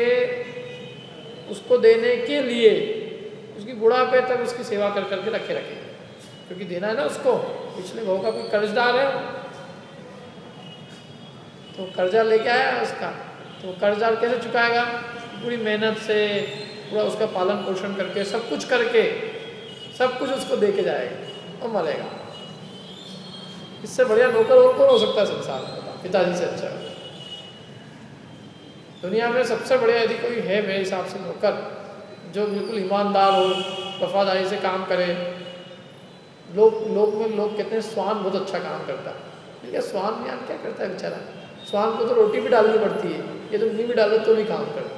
उसको देने के लिए उसकी बुढ़ापे तक उसकी सेवा कर करके रखे रखेंगे, क्योंकि देना है ना उसको। पिछले भाव का कोई कर्जदार है, तो कर्जा लेके आया उसका, तो कर्जदार कैसे चुकाएगा? पूरी मेहनत से, पूरा उसका पालन पोषण करके, सब कुछ करके, सब कुछ उसको दे के जाएगा और मरेगा। इससे बढ़िया नौकर और कौन हो सकता है संसार में? पिताजी से अच्छा दुनिया में सबसे बढ़िया यदि कोई है मेरे हिसाब से नौकर, जो बिल्कुल ईमानदार हो, वफादारी से काम करे। लोग कहते हैं स्वान बहुत अच्छा काम करता है, ठीक है, स्वान यार क्या करता है बेचारा? स्वान को तो रोटी भी डालनी पड़ती है, ये तो नहीं भी डालो तो भी काम करता है।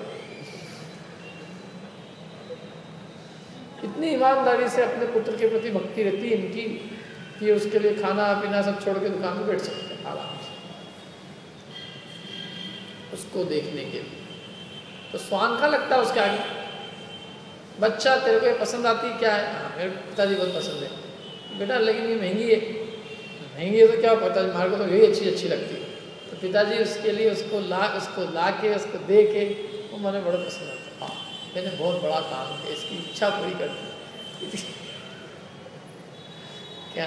इतनी ईमानदारी से अपने पुत्र के प्रति भक्ति रहती है इनकी कि उसके लिए खाना पीना सब छोड़ के दुकान में बैठ सकते हैं आराम से उसको देखने के लिए। तो स्वान का लगता है उसके आगे। बच्चा तेरे को पसंद आती है क्या है? हाँ मेरे पिताजी बहुत पसंद है। बेटा लेकिन ये महंगी है। महंगी है तो क्या पता, हमारे को तो यही अच्छी लगती है। तो पिताजी उसके लिए उसको ला के उसको दे के वो मैंने बड़ा पसंद आता। हाँ मैंने बहुत बड़ा काम किया, इसकी इच्छा पूरी कर दी। क्या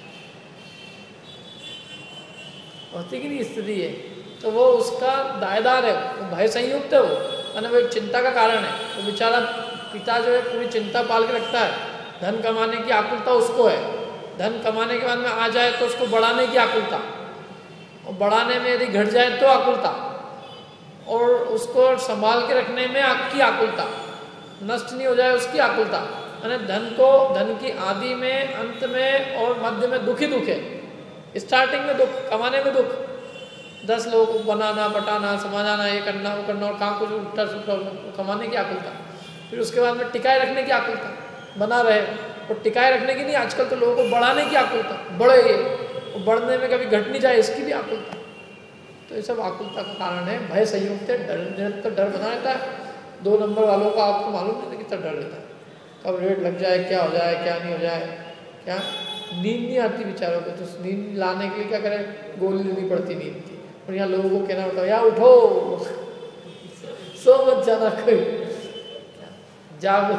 होती कि नहीं स्थिति है? तो वो उसका दायेदार है, वो भय संयुक्त है, वो मैंने वो एक चिंता का कारण है। तो बेचारा पिता जो है पूरी चिंता पाल के रखता है। धन कमाने की आकुलता उसको है, धन कमाने के बाद में आ जाए तो उसको बढ़ाने की आकुलता, और बढ़ाने में यदि घट जाए तो आकुलता, और उसको संभाल के रखने में की आकुलता, नष्ट नहीं हो जाए उसकी आकुलता। यानी धन की आदि में, अंत में और मध्य में दुख ही दुख है। स्टार्टिंग में दुख, कमाने में दुख, 10 लोगों को बनाना, बटाना, समाजाना, ये करना वो करना, और काम को जो उल्टा सुल्टा कमाने की आकुलता। फिर उसके बाद में टिकाए रखने की आकुलता, बना रहे, और टिकाए रखने की नहीं, आजकल तो लोगों को बढ़ाने की आकुलता, बढ़े ये, और बढ़ने में कभी घट नहीं जाए इसकी भी आकुलता। तो ये सब आकुलता का कारण है, भय संयुक्त है। डर निरंतर डर बना रहता है। 2 नंबर वालों का आपको मालूम नहीं कितना डर रहता है, कब रेट लग जाए, क्या हो जाए, क्या नहीं हो जाए, क्या नींद नहीं आती बेचारों को। तो नींद लाने के लिए क्या करें? गोली लेनी पड़ती नींद की। और यहाँ लोगों को कहना होता है यार उठो, सो मत जाना, कोई जागो,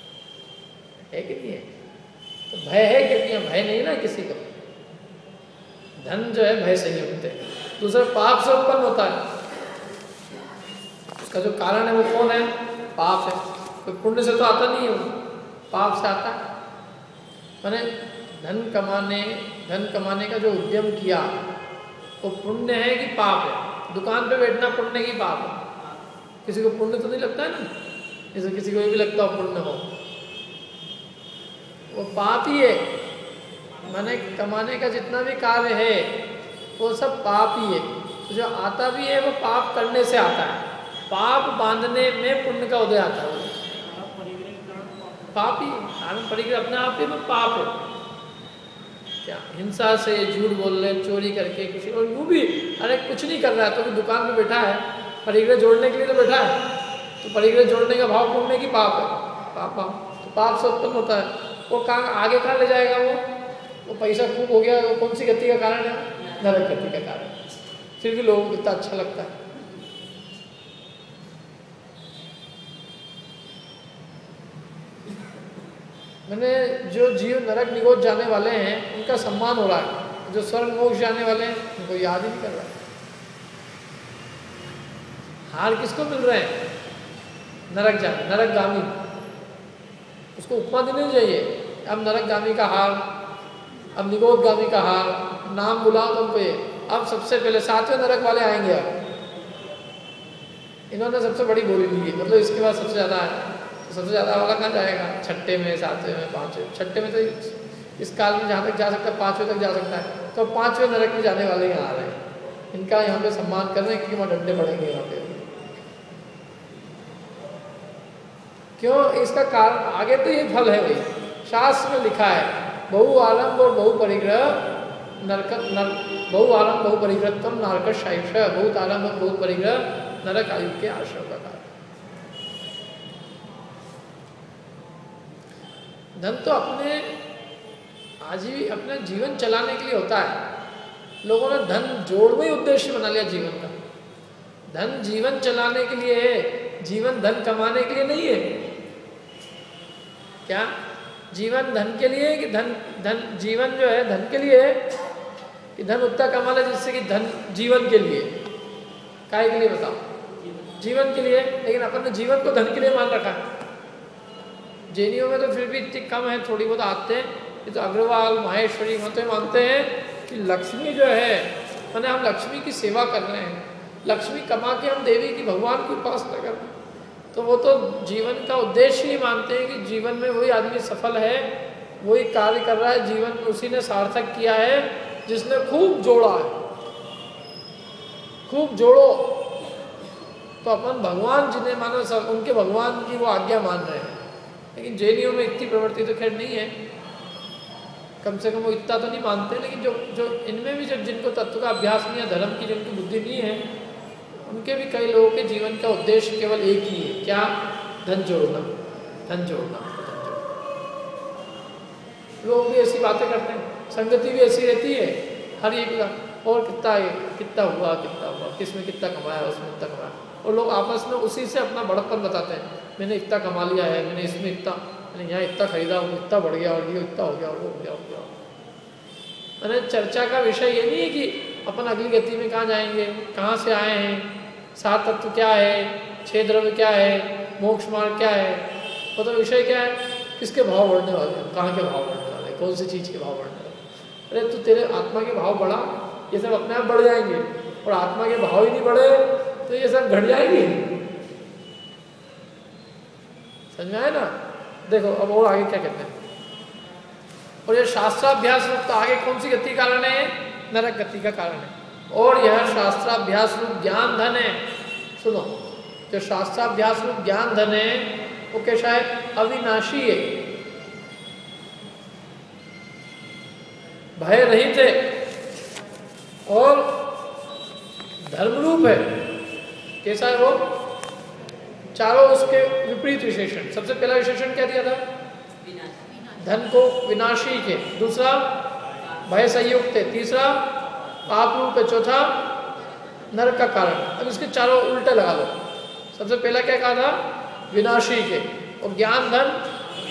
है कि नहीं है? तो भय है, क्योंकि भय नहीं ना किसी को। धन जो है भय से ही होते हैं। दूसरा पाप से उत्पन्न होता है, उसका जो कारण है वो कौन है? पाप है। कोई पुण्य से तो आता नहीं है, वो पाप से आता है। मैंने धन कमाने का जो उद्यम किया वो पुण्य है कि पाप है? दुकान पे बैठना पुण्य की पाप है? किसी को पुण्य तो नहीं लगता है ना, जैसे किसी को ये भी लगता हो पुण्य हो, वो पाप ही है। मैंने कमाने का जितना भी कार्य है वो सब पाप ही है। तो जो आता भी है वो पाप करने से आता है, पाप बांधने में पुण्य का उदय आता है। पाप ही कारण परिग्रह अपने आप ही में पाप है। क्या हिंसा से, झूठ बोलने, चोरी करके किसी, और यूँ भी अरे कुछ नहीं कर रहा है तो भी दुकान पे बैठा है, परिग्रह जोड़ने के लिए तो बैठा है, तो परिग्रह जोड़ने का भाव पुण्य की पाप है। पाप तो पाप से उत्पन्न होता है। वो कहाँ आगे कहाँ ले जाएगा? वो पैसा खूब हो गया, वो कौन सी गति का कारण है? नरक गति का कारण। फिर भी लोगों को कितना अच्छा लगता है। मैंने जो जीव नरक निगोद जाने वाले हैं उनका सम्मान हो रहा है, जो स्वर्ग मोक्ष जाने वाले हैं उनको याद ही नहीं कर रहा है। हार किसको मिल रहे हैं? नरकगामी। उसको उपमा देनी चाहिए, अब नरकगामी का हार, अब निगोदगामी का हार, नाम बुलाओ तुम पे। अब सबसे पहले 7वें नरक वाले आएंगे। अब इन्होंने सबसे बड़ी बोली ली है, मतलब इसके बाद सबसे ज़्यादा है। तो सबसे ज़्यादा वाला कहाँ जाएगा? 6ठे में, 7वें में, 5वें। 6ठे में तो इस काल में जहाँ तक जा सकता है, 5वें तक जा सकता है। तो 5वें नरक में जाने वाले यहाँ आ रहे हैं, इनका यहाँ पे सम्मान कर रहे हैं, क्योंकि वहाँ डंडे पड़ेंगे यहाँ पे। क्यों? इसका कारण आगे तो ये फल है भाई, शास्त्र में लिखा है, बहु आरंभ और बहु परिग्रह बहु आरंभ बहु परिग्रहत्वम नारक शायुष, बहुत आरंभ और बहुत परिग्रह नरक आयु के आश्रम का कारण। धन तो अपने जीवन चलाने के लिए होता है। लोगों ने धन जोड़ना ही उद्देश्य बना लिया जीवन का। धन जीवन चलाने के लिए है, जीवन धन कमाने के लिए नहीं है। क्या जीवन धन के लिए कि धन जीवन जो है धन के लिए है कि धन उतना कमा ले जिससे कि धन जीवन के लिए? काहे के लिए बताओ? जीवन के लिए। लेकिन अपन ने जीवन को धन के लिए मान रखा है। जैनियों में तो फिर भी इतनी कम है, थोड़ी बहुत आते हैं। ये तो अग्रवाल, माहेश्वरी मतलब मानते हैं कि लक्ष्मी जो है, मैंने हम लक्ष्मी की सेवा कर रहे हैं, लक्ष्मी कमा के हम देवी की, भगवान की उपासना कर रहे हैं। तो वो तो जीवन का उद्देश्य ही मानते हैं कि जीवन में वही आदमी सफल है, वही कार्य कर रहा है, जीवन में उसी ने सार्थक किया है जिसने खूब जोड़ा है। खूब जोड़ो। तो अपन भगवान जिन्हें मानो सब उनके भगवान की वो आज्ञा मान रहे हैं। लेकिन जैनियों में इतनी प्रवृत्ति तो खैर नहीं है, कम से कम वो इतना तो नहीं मानते। लेकिन जो इनमें भी जब जिनको तत्व का अभ्यास नहीं है, धर्म की जिनकी बुद्धि नहीं है, उनके भी कई लोगों के जीवन का उद्देश्य केवल एक ही है। क्या? धन जोड़ना, धन जोड़ना। लोग भी ऐसी बातें करते हैं, संगति भी ऐसी रहती है हर एक का। और कितना हुआ, किसमें कितना कमाया, उसमें इतना कमाया, और लोग आपस में उसी से अपना बड़प्पन बताते हैं। मैंने इतना कमा लिया है, मैंने इसमें इतना, मैंने यहाँ इतना खरीदा, वो इतना बढ़ गया, और ये इतना हो गया, वो हो गया। मैंने चर्चा का विषय ये नहीं है कि अपन अगली गति में कहाँ जाएंगे, कहाँ से आए हैं, 7 तत्व क्या है, 6 द्रव्य क्या है, मोक्ष मार्ग क्या है। वो तो विषय क्या है? किसके भाव बढ़ने वाले हैं, कहाँ के भाव बढ़ने वाले, कौन सी चीज़ के भाव बढ़ने वाले। अरे तो तेरे आत्मा के भाव बढ़ा, ये सब अपने आप बढ़ जाएंगे। और आत्मा के भाव ही नहीं बढ़े तो ये सब घट जाएंगे। समझ में आए ना? देखो अब और आगे क्या कहते हैं। और ये शास्त्राभ्यास रूप, तो आगे कौन सी गति कारण है? नरक गति का कारण है। और यह शास्त्राभ्यास रूप ज्ञान धन है। सुनो, जो शास्त्राभ्यास रूप ज्ञान धन है वो कैसा है? अविनाशी है, भय रहित है और धर्मरूप है। कैसा है वो? चारों उसके विपरीत विशेषण। सबसे पहला विशेषण क्या दिया था? धन को विनाशी के। दूसरा भय संयुक्त है। तीसरा पाप रूप है। चौथा नरक का कारण। अब इसके चारों उल्टे लगा लो। सबसे पहला क्या कहा था? विनाशी के। और ज्ञान धन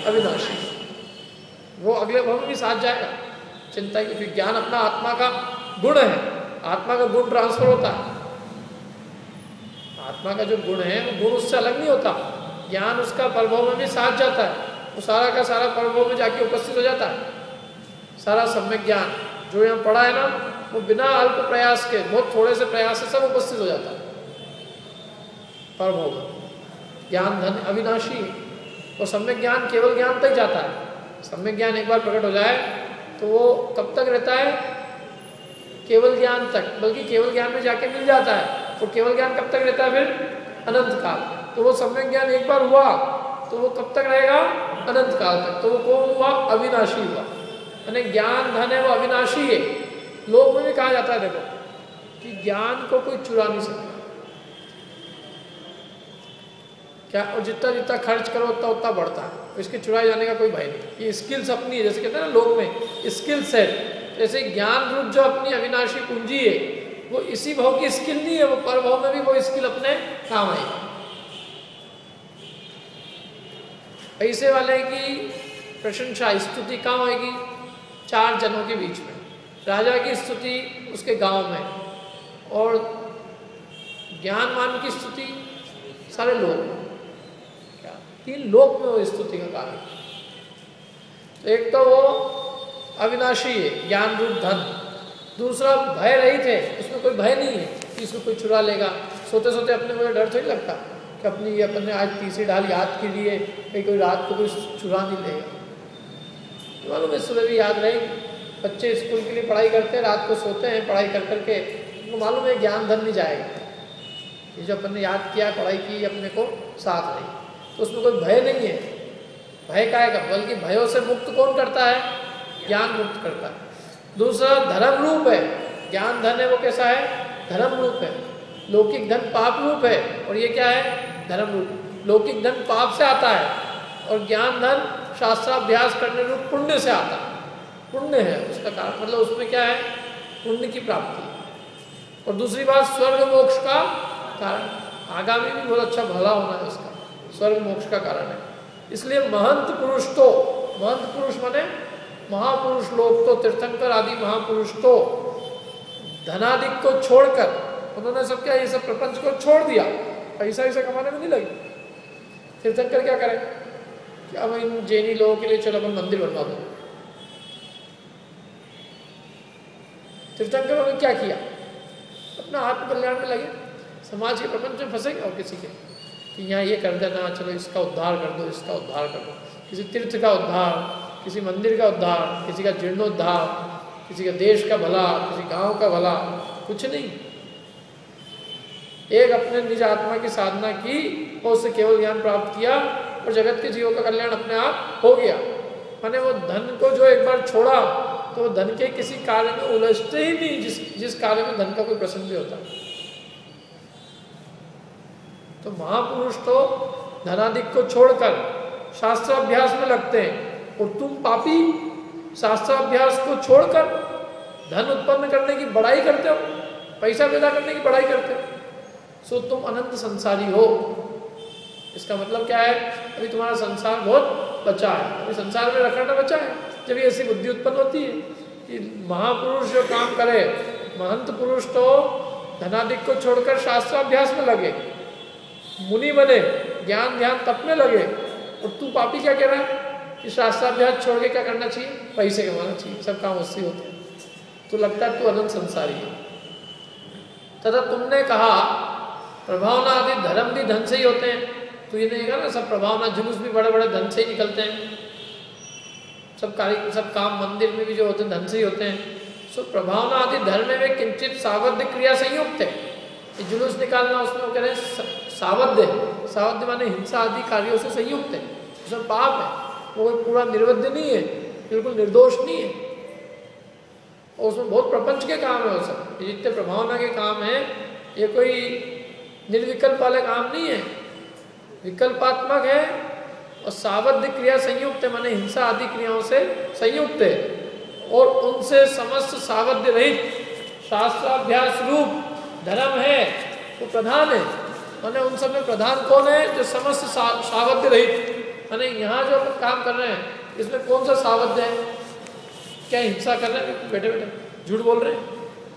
अविनाशी, वो अगले भव में भी साथ जाएगा। चिंता की, फिर ज्ञान अपना आत्मा का गुण है, आत्मा का गुण ट्रांसफर होता है। आत्मा का जो गुण है वो गुण उससे अलग नहीं होता। ज्ञान उसका परभव में भी साथ जाता है, वो सारा का सारा परभव में जाके उपस्थित हो जाता है। सारा सम्यक ज्ञान जो यहाँ पढ़ा है ना, वो बिना अल्प प्रयास के, बहुत थोड़े से प्रयास से सब उपस्थित हो जाता है परभव में। ज्ञान धन अविनाशी है, और सम्यक ज्ञान केवल ज्ञान तक जाता है। सम्यक ज्ञान एक बार प्रकट हो जाए तो वो कब तक रहता है? केवल ज्ञान तक, बल्कि केवल ज्ञान में जाके मिल जाता है। और केवल ज्ञान कब तक रहता है? फिर अनंत काल। तो वो सम्यक ज्ञान एक बार हुआ तो वो कब तक रहेगा? अनंत काल तक। तो वो कौन हुआ? अविनाशी हुआ। यानी ज्ञान धन है वो अविनाशी है। लोक में भी कहा जाता है देखो कि ज्ञान को कोई चुरा नहीं सकता क्या, और जितना जितना खर्च करो उतना उतना बढ़ता है, इसके चुराए जाने का कोई भय नहीं। ये स्किल्स अपनी है, जैसे कहते हैं ना लोक में स्किल सेट, जैसे ज्ञान रूप जो अपनी अविनाशी पूंजी है वो इसी भाव की स्किल नहीं है, वो पर भाव में भी वो स्किल अपने काम आएगी। ऐसे वाले की प्रशंसा स्तुति कहाँ होगी? 4 जनों के बीच में। राजा की स्तुति उसके गांव में, और ज्ञानवान की स्तुति सारे लोग, 3 लोक में वो स्तुति का कार्य। तो एक तो वो अविनाशी है ज्ञान रूप धन, दूसरा भय रहित है, उसमें कोई भय नहीं है कि इसको कोई चुरा लेगा। सोते सोते अपने मुझे डर थोड़ी लगता कि अपने आज तीसरी ढाल याद के लिए कहीं कोई रात को कोई चुरा नहीं लेगा। तो मालूम है सुबह भी याद रहेगी। बच्चे स्कूल के लिए पढ़ाई करते हैं, रात को सोते हैं पढ़ाई कर करके, उनको मालूम है ज्ञान धन नहीं जाएगा। ये जो अपन ने याद किया पढ़ाई की अपने को साथ रही, तो उसमें कोई भय नहीं है। भय का है, बल्कि भयों से मुक्त कौन करता है? ज्ञान मुक्त करता है। दूसरा धर्म रूप है, ज्ञान धन है वो कैसा है? धर्म रूप है। लौकिक धन पाप रूप है, और ये क्या है? धर्म रूप। लौकिक धन पाप से आता है, और ज्ञान धन शास्त्राभ्यास करने रूप पुण्य से आता है। पुण्य है उसका कारण, मतलब उसमें क्या है? पुण्य की प्राप्ति। और दूसरी बात स्वर्ग मोक्ष का कारण, आगामी भी बहुत अच्छा भला होना है उसका, स्वर्ग मोक्ष का कारण है। इसलिए महंत पुरुष तो, महंत पुरुष माने महापुरुष लोग तो, तीर्थंकर आदि महापुरुष तो धनादिक को छोड़कर उन्होंने सब क्या, ये सब प्रपंच को छोड़ दिया, पैसा ऐसा कमाने में नहीं लगे। तीर्थंकर क्या करें? क्या भाई इन जैनी लोगों के लिए चलो अपन मंदिर बनवा दो। तीर्थंकरों ने क्या किया? अपना आत्म कल्याण में लगे, समाज के प्रपंच में फंसेंगे और किसी के कि यहाँ ये कर देना, चलो इसका उद्धार कर दो, इसका उद्धार कर दो। किसी तीर्थ का उद्धार, किसी मंदिर का उद्धार, किसी का जीर्णोद्धार, किसी का देश का भला, किसी गांव का भला, कुछ नहीं। एक अपने निज आत्मा की साधना की और उससे केवल ज्ञान प्राप्त किया और जगत के जीवों का कल्याण अपने आप हो गया। माने वो धन को जो एक बार छोड़ा तो वो धन के किसी कार्य में उलझते ही नहीं जिस कार्य में धन का कोई प्रसंग भी होता। तो महापुरुष तो धनादिक को छोड़कर शास्त्राभ्यास में लगते हैं, और तुम पापी शास्त्राभ्यास को छोड़कर धन उत्पन्न करने की बड़ाई करते हो, पैसा पैदा करने की बड़ाई करते हो, सो तुम अनंत संसारी हो। इसका मतलब क्या है? अभी तुम्हारा संसार बहुत बचा है, अभी संसार में रखना बचा है। जब ये ऐसी बुद्धि उत्पन्न होती है कि महापुरुष जो काम करे, महंत पुरुष तो धनादिक को छोड़कर शास्त्राभ्यास में लगे, मुनि बने, ज्ञान ध्यान तप में लगे, और तू पापी क्या कह रहा है कि शास्त्राभ्यास छोड़ के क्या करना चाहिए? पैसे कमाना चाहिए, सब काम उससे होते हैं। तो लगता है तू अनंत संसारी है। तथा तुमने कहा प्रभावना आदि धर्म भी धन से ही होते हैं, तो ये नहीं कहा ना सब प्रभावना जुलूस भी बड़े बड़े धन से ही निकलते हैं, सब कार्य सब काम मंदिर में भी जो होते हैं धन से ही होते हैं। सो प्रभावना आदि धर्म में किंचित सावध्य क्रिया संयुक्त है। ये जुलूस निकालना उसमें वो कह रहे हैं सावध्य, सावध्य माने हिंसा आदि कार्यों से संयुक्त है, उसमें पाप है, वो कोई पूरा निर्वध्य नहीं है, बिल्कुल निर्दोष नहीं है, और उसमें बहुत प्रपंच के काम है। वो सब जितने प्रभावना के काम है ये कोई निर्विकल्प वाले काम नहीं है, विकल्पात्मक है, और सावध्य क्रिया संयुक्त है माने हिंसा आदि क्रियाओं से संयुक्त है, और उनसे समस्त सावध्य रहित शास्त्राभ्यास रूप धर्म है वो प्रधान है। माने उन सब में प्रधान कौन है? जो समस्त सावध्य रहित। माने यहाँ जो अपन काम कर रहे हैं इसमें कौन सा सावध्य है? क्या हिंसा कर रहे हैं? बैठे बैठे झूठ बोल रहे हैं,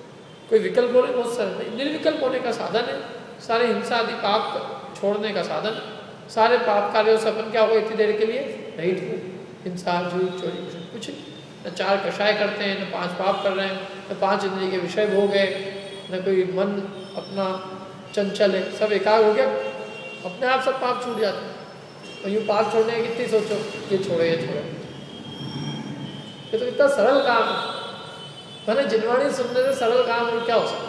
कोई विकल्प होने बहुत सारे नहीं, निर्विकल्प होने का साधन है। सारे हिंसा आदि पाप छोड़ने का साधन, सारे पाप कार्यों से अपन क्या हो इतनी देर के लिए रहित हो। हिंसा, झूठ, चोरी, कुछ नहीं, न 4 कषाय करते हैं, न 5 पाप कर रहे हैं, न 5 इंद्रिय के विषय भोग गए, न कोई मन अपना चंचल है, सब एकाग्र हो गया, अपने आप सब पाप छूट जाते हैं। और यूँ पाप छोड़ने की कितनी सोचो, ये छोड़ो ये छोड़ो, ये तो इतना सरल काम है। मैंने जिनवाणी सुनने से सरल काम और क्या हो सकता।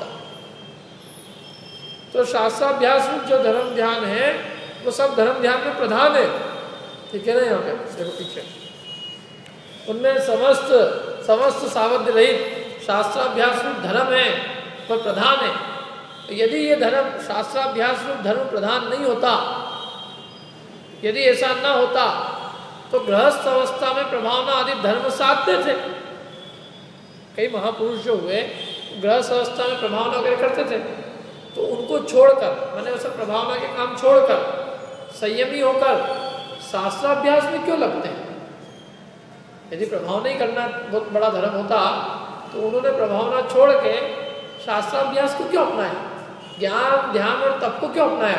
तो शास्त्राभ्यास रूप जो धर्म ध्यान है वो सब धर्म ध्यान में प्रधान है। ठीक है ना, यहाँ पे देखो पीछे उनमें समस्त सावध्य रहित शास्त्राभ्यास रूप धर्म है पर प्रधान है। तो यदि ये धर्म शास्त्राभ्यास रूप धर्म प्रधान नहीं होता, यदि ऐसा न होता तो गृहस्थ अवस्था में प्रभावना आदि धर्म साध्य थे। कई महापुरुष जो हुए गृहस्थ अवस्था में प्रभावना वगैरह करते थे, तो उनको छोड़कर, मैंने उसे प्रभावना के काम छोड़कर संयमी होकर शास्त्राभ्यास में क्यों लगते हैं? यदि प्रभावना ही करना बहुत बड़ा धर्म होता तो उन्होंने प्रभावना छोड़ के शास्त्राभ्यास को क्यों अपनाया? ज्ञान, ध्यान और तप को क्यों अपनाया?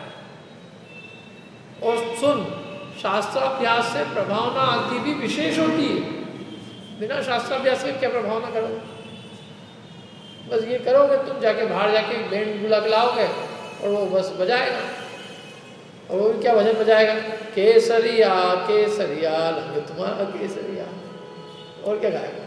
और सुन, शास्त्राभ्यास से प्रभावना आदि भी विशेष होती है। बिना शास्त्राभ्यास के क्या प्रभावना करोगे? बस ये करोगे तुम, जाके बाहर जाके बैंड बुला के लाओगे और वो बस बजाएगा। और वो क्या भजन बजाएगा? केसरिया केसरिया लंग तुम्हारा केसरिया, और क्या गाएगा?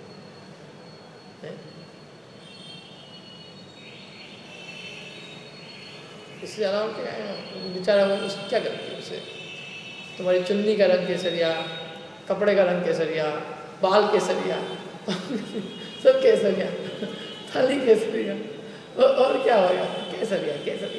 इससे ज़्यादा और क्या गाएगा? बेचारा उसे क्या करेंगे? उसे तुम्हारी चुन्नी का रंग केसरिया, कपड़े का रंग केसरिया, बाल केसरिया सब केसरिया, थाली केसरिया, और क्या होगा? केसरिया केसरिया।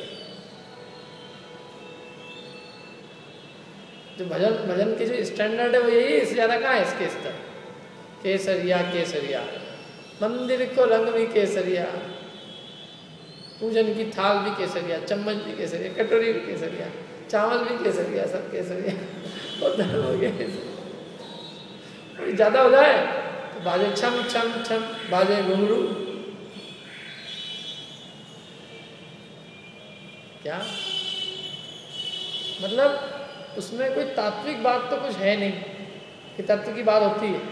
जो भजन की जो स्टैंडर्ड है वो यही है, इससे ज़्यादा कहाँ है इसके स्तर? केसरिया केसरिया, मंदिर को रंग भी केसरिया, पूजन की थाल भी केसरिया, चम्मच भी केसरिया, कटोरी भी केसरिया, चावल भी केसरिया, सब केसरिया। और धर्म हो गया केसरिया। ज़्यादा हो जाए तो बाजे छम छम छम, बाजे घुंघरू, क्या मतलब? उसमें कोई तात्विक बात तो कुछ है नहीं कि तत्व की बात होती है,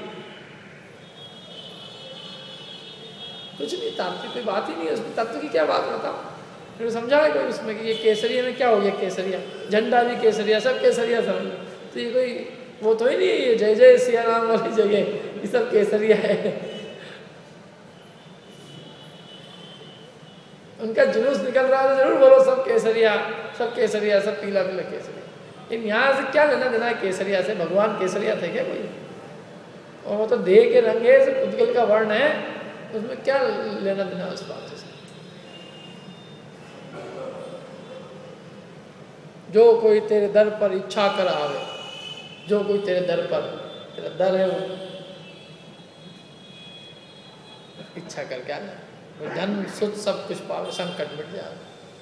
कुछ नहीं, तात्विक कोई बात ही नहीं है उसमें। तत्व की क्या बात बताओ? फिर समझा है कोई उसमें कि ये केसरिया में क्या हो गया? केसरिया, झंडा भी केसरिया, सब केसरिया समझ। तो ये कोई वो तो ही नहीं है, ये जय जय सिया राम वाली जगह, ये सब केसरिया है। उनका जुलूस निकल रहा है, जरूर बोलो सब केसरिया, सब केसरिया, सब पीला पीला केसरिया। इन यहाँ से क्या लेना देना है केसरिया से? भगवान केसरिया थे क्या कोई? और वो तो देह के रंग है, उद्गल का वर्ण है, उसमें क्या लेना देना उस बात से? जो कोई तेरे दर पर इच्छा कर आवे, जो कोई तेरे दर पर, तेरा दर है वो, इच्छा करके आ जाए, वो धन सुख सब कुछ पावे, संकट मिट जाए।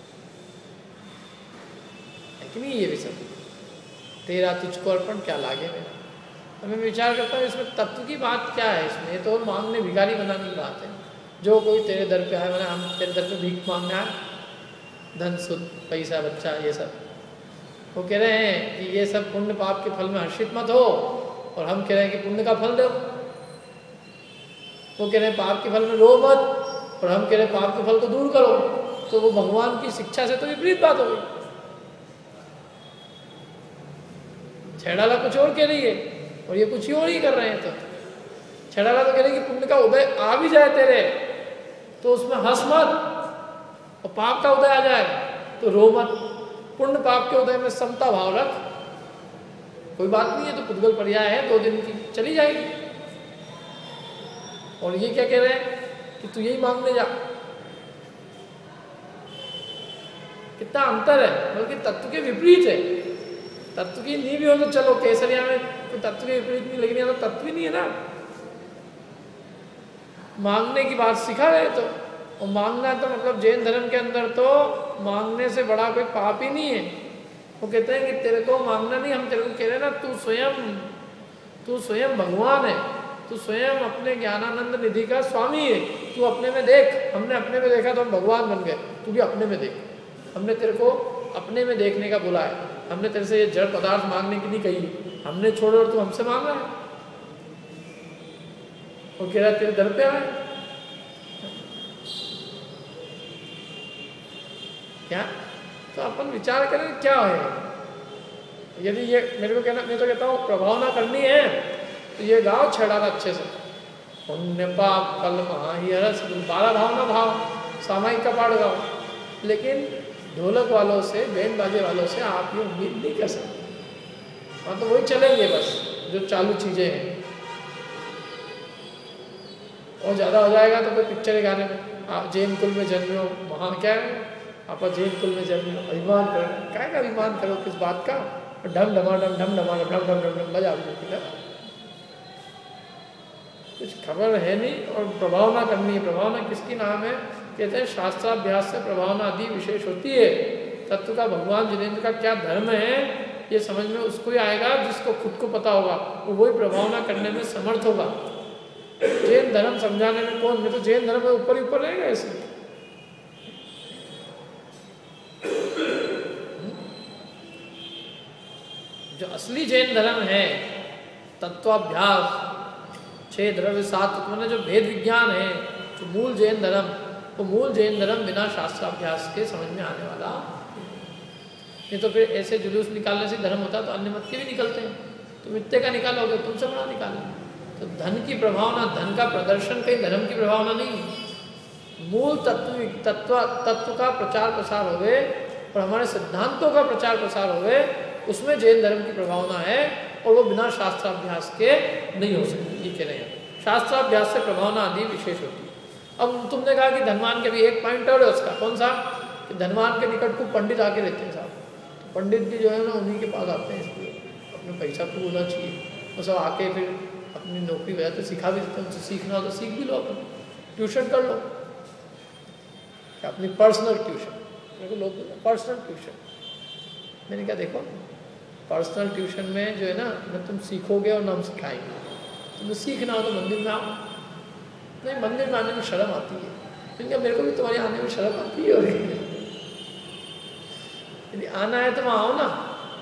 है कि नहीं? ये भी सब तेरा तुझको अर्पण क्या लागे मेरा। तो मैं विचार करता हूँ इसमें तत्व की बात क्या है इसमें? ये तो मांगने भिखारी बनाने की बात है। जो कोई तेरे दर पे आए, मैंने हम तेरे दर पे भीख मांगना है, धन सुख पैसा बच्चा ये सब, वो कह रहे हैं कि ये सब पुण्य पाप के फल में हर्षित मत हो, और हम कह रहे हैं कि पुण्य का फल दो। वो कह रहे हैं पाप के फल में रो मत, और हम कह रहे हैं पाप के फल को दूर करो। तो वो भगवान की शिक्षा से तो विपरीत बात हो गई। छेड़ाला कुछ और कह रही है और ये कुछ और ही कर रहे हैं। तो छेड़ाला तो कह रहे हैं कि पुण्य का उदय आ भी जाए तेरे तो उसमें हंस मत, और पाप का उदय आ जाए तो रो मत। पुण्य पाप के उदय में समता भाव रख, कोई बात नहीं है, तो पुद्गल पर्याय है, 2 दिन की चली जाएगी। और ये क्या कह रहे हैं कि तू यही मांगने जा। कितना अंतर है, बल्कि तत्व के विपरीत है। तत्व की नहीं भी हो तो चलो, केसरिया में कोई तत्व के विपरीत नहीं, लेकिन यहाँ तो तत्व ही नहीं है ना। मांगने की बात सिखा रहे तो, और मांगना तो मतलब जैन धर्म के अंदर तो मांगने से बड़ा कोई पाप ही नहीं है। वो कहते हैं कि तेरे को मांगना नहीं, हम तेरे को कह रहे हैं ना, तू स्वयं भगवान है, तू तू स्वयं अपने ज्ञानानंद निधि का स्वामी है, तू अपने में देख। हमने अपने में देखा तो हम भगवान बन गए, तू भी अपने में देख। हमने तेरे को अपने में देखने का बोला है, हमने तेरे से ये जड़ पदार्थ मांगने की नहीं कही, हमने छोड़ो और तू हमसे मांग रहा है। वो कह रहा है तेरे दर पे आए क्या? तो अपन विचार करें क्या है। यदि ये मेरे को कहना, मैं तो कहता हूँ प्रभावना करनी है तो ये गाओ छड़ाना अच्छे से, पुण्य पाप कल माही रस 12 भावना भाव सामायिक का पाठ गाओ। लेकिन ढोलक वालों से, बैंड बाजे वालों से आप ये उम्मीद नहीं कर सकते। हाँ तो वही चलेंगे बस जो चालू चीज़ें हैं। और ज़्यादा हो जाएगा तो कोई पिक्चर गाने में आप जैन कुल में जन्मे हो, वहाँ क्या है आप जैन कुल में जन्मे हो, अभिमान करो। क्या का अभिमान करो, किस बात का? ढम ढमाडम ढम ढमाडम ढम ढम ढम ढम बजा भी कुछ खबर है नहीं। और प्रभावना करनी है। प्रभावना किसकी नाम है? कहते हैं शास्त्राभ्यास से प्रभावना आदि विशेष होती है। तत्व का भगवान जिनेंद्र का क्या धर्म है ये समझ में उसको ही आएगा जिसको खुद को पता होगा, वो वही प्रभावना करने में समर्थ होगा। जैन धर्म समझाने में कौन, मैं तो जैन धर्म में ऊपर ही ऊपर रहेगा ऐसे। जो असली जैन धर्म है तत्वाभ्यास 6 द्रव्य 7 मैंने जो भेद विज्ञान है, जो मूल जैन धर्म, वो मूल जैन धर्म बिना शास्त्राभ्यास के समझ में आने वाला नहीं। तो फिर ऐसे जुलूस निकालने से धर्म होता तो अन्य मत के भी निकलते हैं। तो मिथ्या का निकालोगे तुमसे बड़ा निकालेंगे। तो धन की प्रभावना, धन का प्रदर्शन कहीं धर्म की प्रभावना नहीं। मूल तत्व का प्रचार प्रसार होवे और हमारे सिद्धांतों का प्रचार प्रसार होवे, उसमें जैन धर्म की प्रभावना है। और वो बिना शास्त्राभ्यास के नहीं हो सकती, ये कह रहे हैं। शास्त्राभ्यास से प्रभावना आदि विशेष होती है। अब तुमने कहा कि धनवान के भी एक पॉइंट और है उसका, कौन सा? कि धनवान के निकट को पंडित आके रहते हैं साहब। तो पंडित भी जो है ना उन्हीं के पास आते हैं, इसलिए अपने पैसा को होना चाहिए। वो सब आके फिर अपनी नौकरी वजह से सिखा भी देते हैं। उनसे सीखना हो तो सीख भी लो, अपन ट्यूशन कर लो, अपनी पर्सनल ट्यूशन। मेरे को लोग पर्सनल ट्यूशन, मैंने कहा देखो पर्सनल ट्यूशन में जो है ना तुम सीखोगे और ना हम सिखाएंगे। तुम्हें सीखना हो तो मंदिर में आओ। नहीं, मंदिर में आने में शर्म आती है। क्योंकि मेरे को भी तुम्हारे आने में शर्म आती है। और यदि आना है तो वहाँ आओ ना।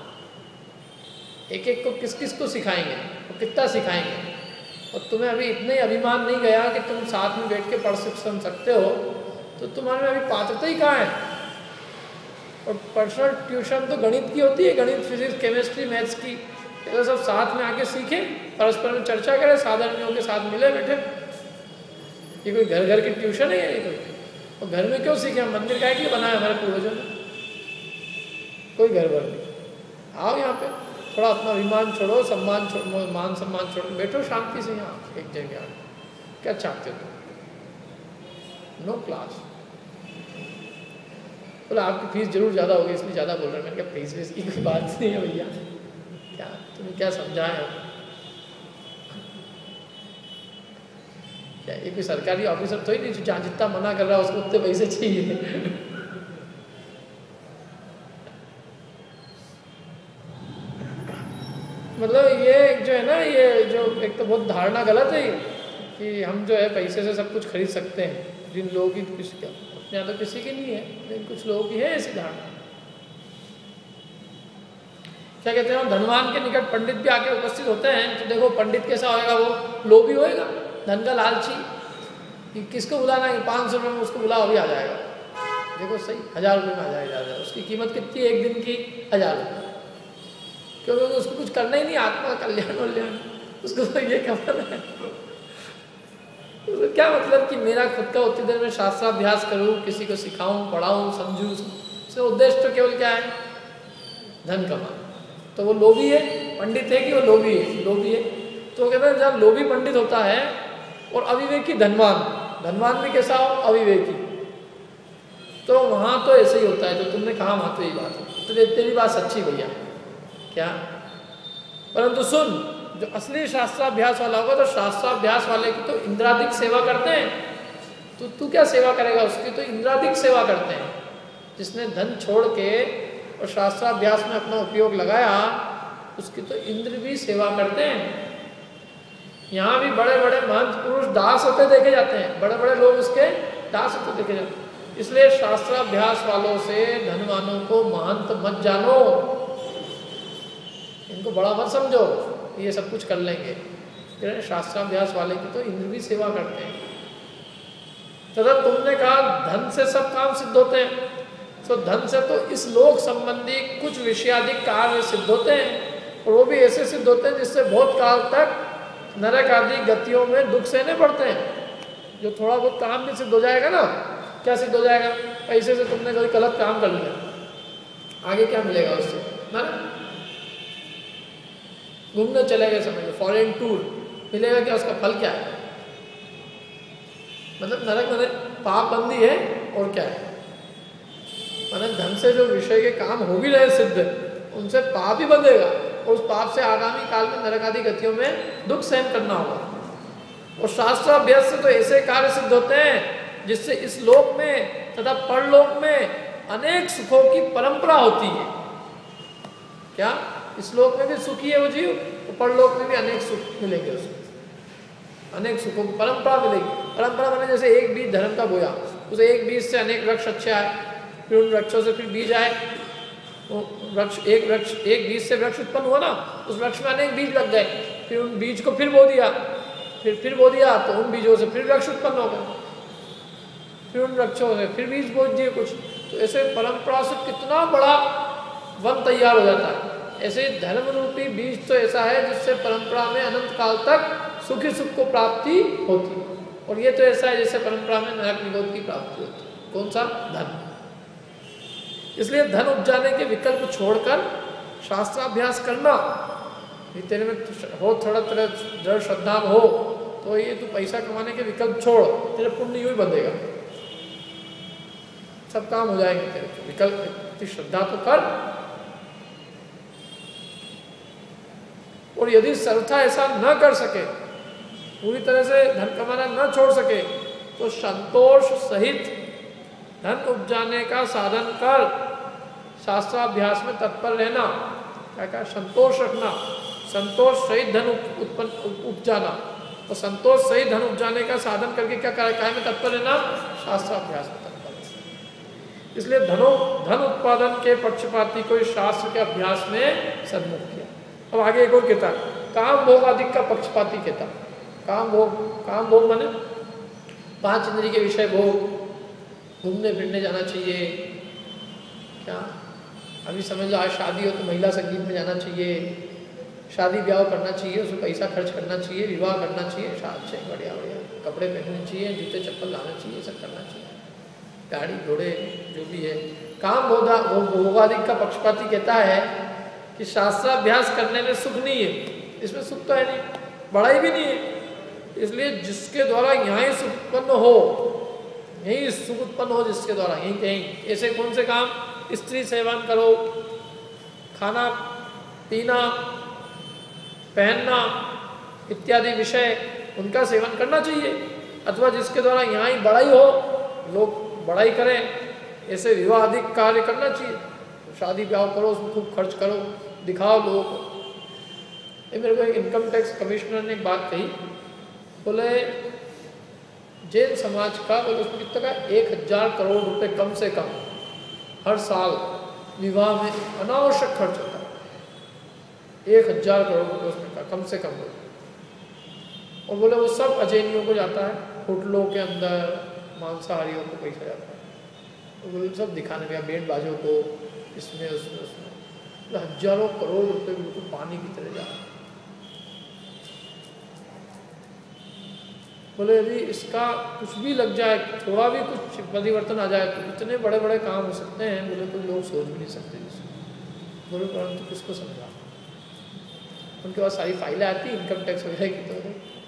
एक एक को किस किस को सिखाएंगे और कितना सिखाएंगे। और तुम्हें अभी इतने अभिमान नहीं गया कि तुम साथ में बैठ के पढ़ सुन सकते हो, तो तुम्हारे में अभी पात्रता ही कहाँ है। और पर्सनल ट्यूशन तो गणित की होती है, गणित, फिजिक्स, केमिस्ट्री, मैथ्स की। तो सब साथ में आके सीखें, परस्पर में चर्चा करें, साधारणियों के साथ मिले बैठे। ये कोई घर घर की ट्यूशन है ये कोई? और घर में क्यों सीखे? हम मंदिर का क्या बनाया हमारे पूर्वजों ने? कोई घर भर नहीं। आओ यहाँ पे, थोड़ा अपना अभिमान छोड़ो, सम्मान छोड़ो, मान सम्मान छोड़ो, बैठो शांति से यहाँ एक जगह। क्या चाहते हो? No class. बोला आपकी फीस जरूर ज़्यादा होगी इसलिए ज़्यादा बोल रहे हैं। मैंने कहा फीस वीस की कोई बात नहीं है भैया, क्या तुम्हें क्या समझाएं? क्या ये कोई सरकारी ऑफिसर तो ही नहीं जहाँ जितना मना कर रहा है उसको उतने पैसे चाहिए। मतलब ये जो है ना, ये जो एक तो बहुत धारणा गलत है कि हम जो है पैसे से सब कुछ खरीद सकते हैं। जिन लोगों की किसी का अपने यहाँ तो किसी की नहीं है, लेकिन कुछ लोगों की है ऐसी धारणा। क्या कहते हैं, धनवान के निकट पंडित भी आके उपस्थित होते हैं। तो देखो पंडित कैसा होएगा, वो लोभी होएगा, धन का लालची। कि किसको बुलाना है? 500 रुपये में उसको बुलाओ, अभी आ जाएगा। देखो सही 1000 रुपये में आ जाएगा। उसकी कीमत कितनी है एक दिन की? 1000 रुपये। क्योंकि उसको कुछ करना ही नहीं, आत्मा कल्याण वल्याण उसको तो ये खबर है। तो क्या मतलब कि मेरा खुद का उतनी देर में शास्त्राभ्यास करूँ, किसी को सिखाऊं, पढ़ाऊं, समझूं। उससे उद्देश्य तो केवल क्या है? धन कमाना। तो वो लोभी है, पंडित है कि वो लोभी है? लोभी है। तो कहते हैं जब लोभी पंडित होता है और अविवेकी धनवान, धनवान भी कैसा हो? अविवेकी। तो वहाँ तो ऐसे ही होता है। तो तुमने कहा वहाँ तो यही बात है। तो तेरी बात सच्ची भैया, क्या? परंतु सुन, जो असली शास्त्राभ्यास वाला होगा तो शास्त्राभ्यास वाले की तो इंद्रादिक सेवा करते हैं। तो तू क्या सेवा करेगा उसकी? तो इंद्रादिक सेवा करते हैं। जिसने धन छोड़ के और शास्त्राभ्यास में अपना उपयोग लगाया, उसकी तो इंद्र भी सेवा करते हैं। यहाँ भी बड़े बड़े महंत पुरुष दास होते देखे जाते हैं, बड़े बड़े लोग उसके दास होते देखे जाते हैं। इसलिए शास्त्राभ्यास वालों से धनवानों को महंत मत जानो, इनको बड़ा मत समझो, ये सब कुछ कर लेंगे। शास्त्राभ्यास वाले की तो इंद्र भी सेवा करते हैं। तथा तुमने कहा धन से सब काम सिद्ध होते हैं, तो धन से तो इस लोक संबंधी कुछ विषयाधिक कार्य सिद्ध होते हैं, और वो भी ऐसे सिद्ध होते हैं जिससे बहुत काल तक नरक आदि गतियों में दुख सहने पड़ते हैं। जो थोड़ा बहुत काम भी सिद्ध हो जाएगा ना, क्या सिद्ध हो जाएगा? पैसे से तुमने कोई गलत काम कर लिया, आगे क्या मिलेगा उससे ना? घूमने चले गए समझ लो, फॉरेन टूर, मिलेगा क्या? उसका फल क्या है? मतलब नरक में पाप बंदी है, और क्या है? मतलब धन से जो विषय के काम हो भी रहे सिद्ध, उनसे पाप ही बंधेगा, और उस पाप से आगामी काल में नरक आदि गतियों में दुख सहन करना होगा। और शास्त्राभ्यास से तो ऐसे कार्य सिद्ध होते हैं जिससे इस लोक में तथा परलोक में अनेक सुखों की परंपरा होती है। क्या इस लोक में भी सुखी है वो जीव, तो परलोक में भी अनेक सुख मिलेंगे उसको, अनेक सुखों की परंपरा मिलेगी। परंपरा माने जैसे एक बीज धर्म का बोया, उसे एक बीज से अनेक वृक्ष अच्छे आए, फिर उन वृक्षों से फिर बीज आए, वृक्ष एक बीज से वृक्ष उत्पन्न हुआ ना, उस वृक्ष में अनेक बीज लग गए, फिर उन बीज को फिर बो दिया, फिर बो दिया, तो उन बीजों से फिर वृक्ष उत्पन्न हो गए, फिर उन वृक्षों से फिर बीज बो दिए कुछ। तो ऐसे परंपरा से कितना बड़ा वन तैयार हो जाता है। ऐसे धर्म रूपी बीज तो ऐसा है जिससे परंपरा में अनंत काल तक सुखी सुख को प्राप्ति होती है, और ये तो ऐसा है जिससे परंपरा में नरक निरोध की प्राप्ति होती है। कौन सा? धन। इसलिए धन उपजाने के विकल्प छोड़कर शास्त्राभ्यास करना। ये तेरे में हो थोड़ा तेरा दृढ़ श्रद्धा हो तो ये तू पैसा कमाने के विकल्प छोड़, तेरे पुण्य यूं ही बंधेगा, सब काम हो जाएंगे तेरे। विकल्प की श्रद्धा तो कर। और यदि सर्वथा ऐसा न कर सके, पूरी तरह से धन कमाना न छोड़ सके, तो संतोष सहित धन उपजाने का साधन कर शास्त्राभ्यास में तत्पर रहना। क्या कहा? संतोष रखना, संतोष सहित धन उपजाना, और संतोष सहित धन उपजाने का साधन करके क्या काय में तत्पर रहना? शास्त्राभ्यास में तत्पर रहना। इसलिए धन उत्पादन के पक्षपाती को इस शास्त्र के अभ्यास में सन्मुख किया। अब आगे एक और कहता, काम भोग आदि का पक्षपाती कहता। काम भोग माने 5 इंद्रिय के विषय भोग, घूमने फिरने जाना चाहिए। क्या अभी समझ लो, आज शादी हो तो महिला संगीत में जाना चाहिए, शादी ब्याह करना चाहिए, उसमें पैसा खर्च करना चाहिए, विवाह करना चाहिए, अच्छे बढ़िया कपड़े पहनने चाहिए, जूते चप्पल लाना चाहिए, सब करना चाहिए, गाड़ी घोड़े जो भी है। काम भोगादि का पक्षपाती कहता है कि शास्त्राभ्यास करने में सुख नहीं है, इसमें सुख तो है नहीं, बड़ाई भी नहीं है। इसलिए जिसके द्वारा यहाँ ही सुख उत्पन्न हो, यही सुख उत्पन्न हो जिसके द्वारा, यही कहीं। ऐसे कौन से काम? स्त्री सेवन करो, खाना पीना पहनना इत्यादि विषय, उनका सेवन करना चाहिए। अथवा जिसके द्वारा यहाँ ही बड़ाई हो, लोग बड़ाई करें, ऐसे विवाह आदि कार्य करना चाहिए। शादी ब्याह करो, उसमें खूब खर्च करो, दिखाओ लोगों को। ये मेरे को एक इनकम टैक्स कमिश्नर ने एक बात कही, बोले जैन समाज का, बोले उसमें कितना का 1000 करोड़ रुपए कम से कम हर साल विवाह में अनावश्यक खर्च होता है। 1000 करोड़ रुपए उसमें का कम से कम हो। और बोले वो सब अजैनियों को जाता है, होटलों के अंदर मांसाहारियों को पैसा जाता है, तो बोले सब दिखाने में, बैंड बाजों को, इसमें उसमें हजारों करोड़ रुपए बिल्कुल पानी की तरह जा रहे हैं। बोले यदि इसका कुछ भी लग जाए, थोड़ा भी कुछ परिवर्तन आ जाए, तो इतने बड़े बड़े काम हो सकते हैं, बोले कोई लोग सोच भी नहीं सकते इसको। बोले परंतु किसको समझा? उनके पास सारी फाइलें आती इनकम टैक्स वगैरह की। तो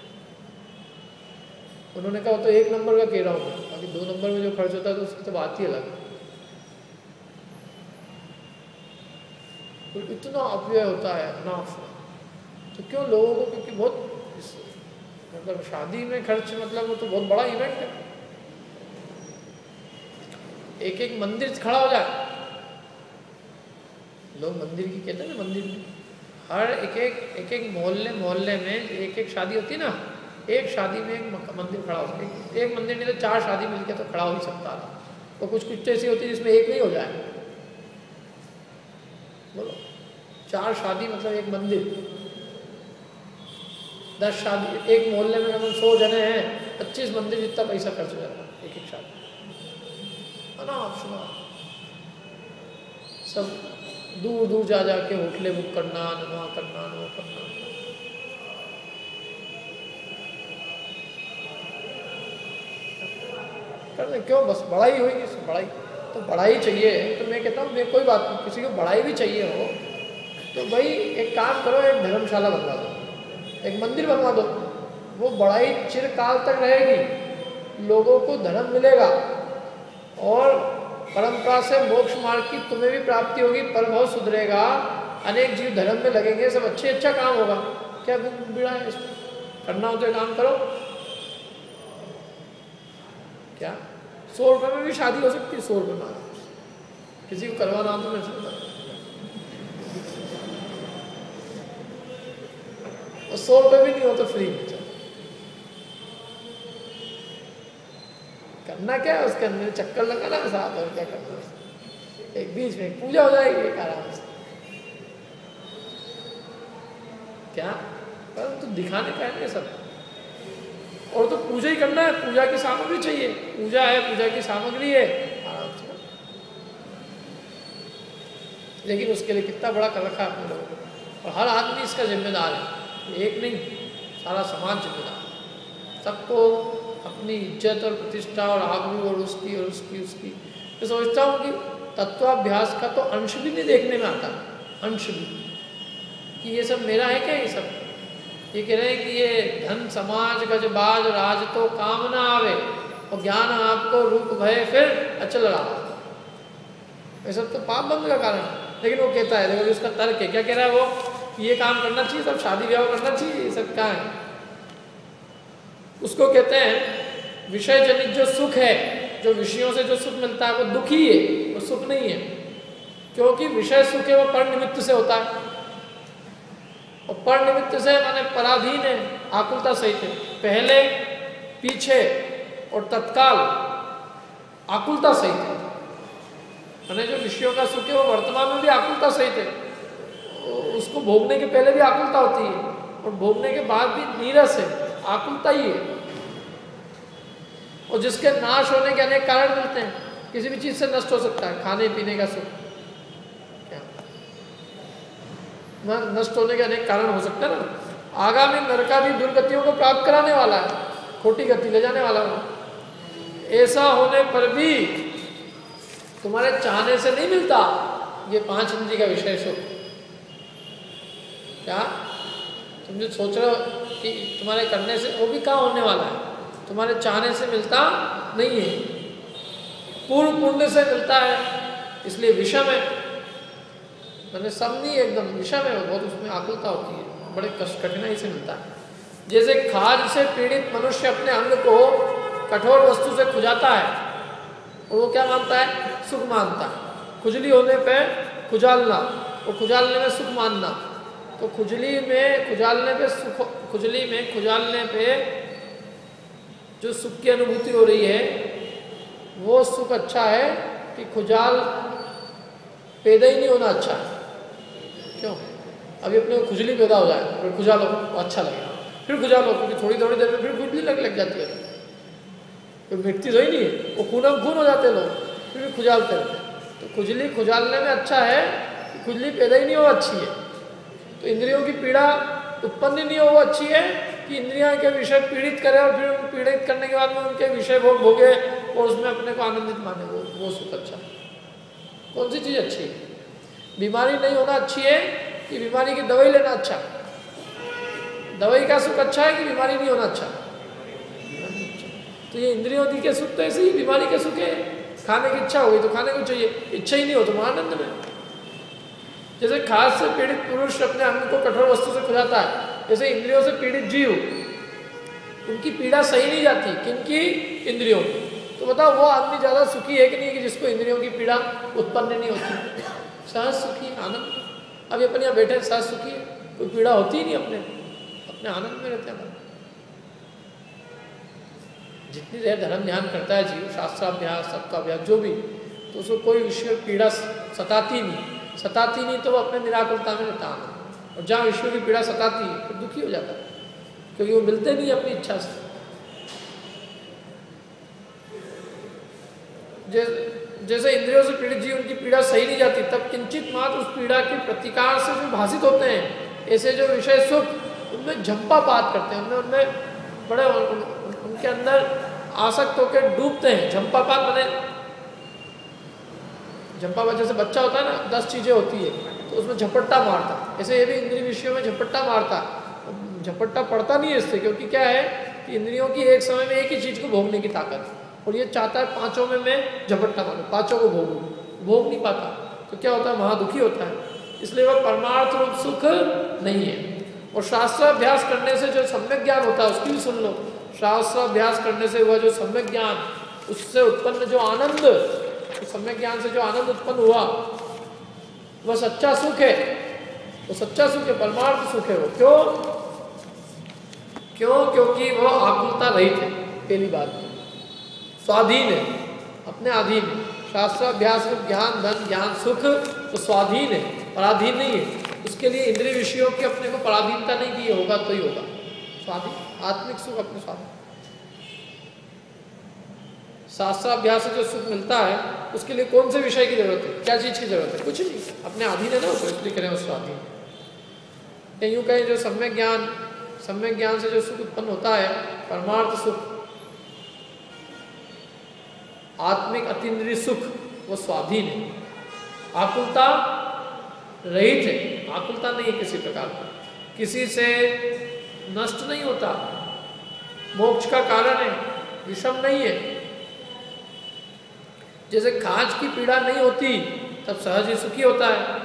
उन्होंने कहा तो 1 नंबर का कह रहा हूँ मैं, बाकी 2 नंबर में जो खर्च होता है तो उसकी तो बात ही अलग है। तो इतना अपव्यय होता है अनाफ, तो क्यों लोगों को? क्योंकि बहुत मतलब शादी में खर्च, मतलब वो तो बहुत बड़ा इवेंट है, एक मंदिर खड़ा हो जाए, लोग मंदिर की कहते हैं ना, मंदिर में हर एक एक मोहल्ले में एक एक शादी होती है ना, एक शादी में एक मंदिर खड़ा हो सकता, एक मंदिर नहीं तो 4 शादी मिलकर तो खड़ा हो ही सकता था। तो कुछ कुछ ऐसी होती है जिसमें एक नहीं हो जाए। बोलो 4 शादी मतलब एक मंदिर, 10 शादी, एक मोहल्ले में अगर 100 जने हैं, 25 मंदिर जितना पैसा खर्च हो जाता है एक एक शादी। है ना, आप सुना, सब दूर दूर जा जाके होटलें बुक करना, नवा करना, नवा करना। करने क्यों, बस बढ़ाई होगी, बढ़ाई तो बढ़ाई चाहिए। तो मैं कहता हूँ, मैं कोई बात नहीं, किसी को बढ़ाई भी चाहिए हो तो भाई एक काम करो, एक धर्मशाला बनवा दो, एक मंदिर बनवा दो, वो बढ़ाई चिरकाल तक रहेगी, लोगों को धर्म मिलेगा और परंपरा से मोक्ष मार्ग की तुम्हें भी प्राप्ति होगी, परभव सुधरेगा, अनेक जीव धर्म में लगेंगे, सब अच्छा काम होगा। क्या बिड़ा है इसमें? करना हो तो काम करो। क्या 100 रुपये में भी शादी हो सकती है? 100 रुपये में किसी को करवाना हो तो मैं सुनता, और 100 रुपये भी नहीं हो तो फ्री में। करना क्या है उसके अंदर, चक्कर लगाना है साथ, और क्या करना है, एक बीच में पूजा हो जाएगी एक आराम से। क्या परंतु दिखाने का है सब, और तो पूजा ही करना है, पूजा की सामग्री चाहिए, पूजा है, पूजा की सामग्री है, आराम से। लेकिन उसके लिए कितना बड़ा कर रखा है अपने लोगों को, और हर आदमी इसका जिम्मेदार है, एक नहीं, सारा समाज जिम्मेदार है। सबको अपनी इज्जत और प्रतिष्ठा और आबरू और उसकी और उसकी उसकी। मैं सोचता हूँ कि तत्वाभ्यास का तो अंश भी नहीं देखने में आता, अंश भी, कि ये सब मेरा है क्या, ये सब ये कह रहे हैं कि ये धन समाज गजबाज राज तो काम ना आवे, और ज्ञान आपको रूप भय फिर अचल रहा, ये सब तो पाप बंद का कारण है। लेकिन वो कहता है, देखो उसका तर्क है, क्या कह रहा है वो, ये काम करना चाहिए, सब शादी ब्याह करना चाहिए, ये सब क्या है। उसको कहते हैं विषय जनित जो सुख है, जो विषयों से जो सुख मिलता है वो दुख ही है, वो सुख नहीं है, क्योंकि विषय सुख है वो पर निमित्त से होता है, और पर निमित्त से माने पराधीन है, आकुलता सहित है, पहले पीछे और तत्काल आकुलता सहित है। माने जो विषयों का सुख है वो वर्तमान में भी आकुलता सहित है, उसको भोगने के पहले भी आकुलता होती है, और भोगने के बाद भी नीरस है, आकुलता ही है। और जिसके नाश होने के अनेक कारण मिलते हैं, किसी भी चीज से नष्ट हो सकता है, खाने पीने का सुख क्या नष्ट होने के अनेक कारण हो सकते हैं ना। आगामी नरकादि दुर्गतियों को प्राप्त कराने वाला है, खोटी गति ले जाने वाला है। ऐसा होने पर भी तुम्हारे चाहने से नहीं मिलता ये 5 इंद्रिय का विषय सुख। क्या तुम जो सोच रहे हो कि तुम्हारे करने से, वो भी कहाँ होने वाला है, तुम्हारे चाहने से मिलता नहीं है, पूर्ण पुण्य से मिलता है, इसलिए विषम है, मैंने सब नहीं एकदम विषम है, बहुत उसमें आकुलता होती है, बड़े कठिनाई से मिलता है। जैसे खाज से पीड़ित मनुष्य अपने अंग को कठोर वस्तु से खुजाता है, और वो क्या मानता है, सुख मानता है। खुजली होने पे खुजालना, और खुजालने में सुख मानना, तो खुजली में खुजालने पे सुख, खुजली में खुजालने पे जो सुख की अनुभूति हो रही है वो सुख अच्छा है कि खुजाल पैदा ही नहीं होना अच्छा है। क्यों? अभी अपने को खुजली पैदा हो जाए, फिर खुजा लो तो अच्छा लगेगा, फिर खुजा लो, क्योंकि थोड़ी थोड़ी देर में फिर खुजली लग जाती है, तो मिटती तो ही नहीं है, वो खून हो जाते लोग, फिर खुजालते रहते हैं। तो खुजली खुजालने में अच्छा है कि खुजली पैदा ही नहीं हो, अच्छी है। तो इंद्रियों की पीड़ा उत्पन्न नहीं हो, वो अच्छी है कि इंद्रियां के विषय पीड़ित करे, और फिर पीड़ित करने के बाद में उनके विषय भोग भोगे और उसमें अपने को आनंदित माने, वो सुख अच्छा है। कौन सी चीज़ अच्छी है? बीमारी नहीं होना अच्छी है कि बीमारी की दवाई लेना अच्छा? दवाई का सुख अच्छा है कि बीमारी नहीं होना अच्छा? तो ये इंद्रियों के सुख तो ऐसे ही बीमारी के सुख है। खाने की इच्छा हो गई तो खाने को चाहिए, इच्छा ही नहीं हो तो आनंद में। जैसे खास से पीड़ित पुरुष अपने अंग को कठोर वस्तु से खुजाता है, जैसे इंद्रियों से पीड़ित जीव, उनकी पीड़ा सही नहीं जाती, किनकी? इंद्रियों की। तो बताओ वो आदमी ज़्यादा सुखी है कि नहीं, कि जिसको इंद्रियों की पीड़ा उत्पन्न नहीं होती? सहज सुखी, आनंद। अभी अपन यहाँ बैठे सहज सुखी है, कोई पीड़ा होती ही नहीं, अपने आनंद में रहते हैं। जितनी देर धर्म ध्यान करता है जीव, शास्त्राभ्यास सत्वाभ्यास जो भी, तो उसको कोई विषय पीड़ा सताती नहीं तो वो अपने निराकुलता में रहता है। और जहाँ विषयों की पीड़ा सताती है फिर दुखी हो जाता है, क्योंकि वो मिलते नहीं अपनी इच्छा से। जैसे इंद्रियों से पीड़ित जीव, उनकी पीड़ा सही नहीं जाती, तब किंचित मात्र उस पीड़ा के प्रतिकार से जो भाषित होते हैं, ऐसे जो विषय सुख उनमें झंपापात करते हैं, उनमें बड़े उनके अंदर आसक्त होकर डूबते हैं। झंपापात बने, झंपापात जैसे बच्चा होता है ना, 10 चीजें होती है तो उसमें झपट्टा मारता, ऐसे ये भी इंद्रिय विषयों में झपट्टा मारता। झपट्टा पड़ता नहीं है इससे, क्योंकि क्या है कि इंद्रियों की एक समय में एक ही चीज को भोगने की ताकत, और ये चाहता है पांचों में मैं झपट्टा मारूं, पांचों को भोग नहीं पाता, तो क्या होता है, महादुखी होता है। इसलिए वह परमार्थ रूप सुख नहीं है। और शास्त्राभ्यास करने से जो सम्यक ज्ञान होता है उसकी भी सुन लो। शास्त्राभ्यास करने से हुआ जो सम्यक ज्ञान, उससे उत्पन्न जो आनंद, तो सम्यक ज्ञान से जो आनंद उत्पन्न हुआ वह सच्चा सुख है, वो सच्चा सुख है, परमार्थ सुख है वो। क्यों? क्योंकि वह आकुलता रहित है। पहली बात, स्वाधीन है, अपने अधीन है। शास्त्राभ्यास में ज्ञान धन ज्ञान सुख तो स्वाधीन है, पराधीन नहीं है। उसके लिए इंद्रिय विषयों की अपने को पराधीनता नहीं दी, होगा तो ही होगा स्वाधीन, आत्मिक सुख अपने स्वाधीन। शास्त्राभ्यास से जो सुख मिलता है उसके लिए कौन से विषय की जरूरत है, क्या चीज की जरूरत है? कुछ नहीं, अपने अधीन है ना, तो इसलिए करें उस स्वाधीन। यूं कहें जो सम्यक ज्ञान से जो सुख उत्पन्न होता है, परमार्थ सुख, आत्मिक अतीन्द्रिय सुख, वो स्वाधीन है, आकुलता रहित है, आकुलता नहीं है किसी प्रकार का, किसी से नष्ट नहीं होता, मोक्ष का कारण है, विषम नहीं है। जैसे खाज की पीड़ा नहीं होती तब सहज ही सुखी होता है,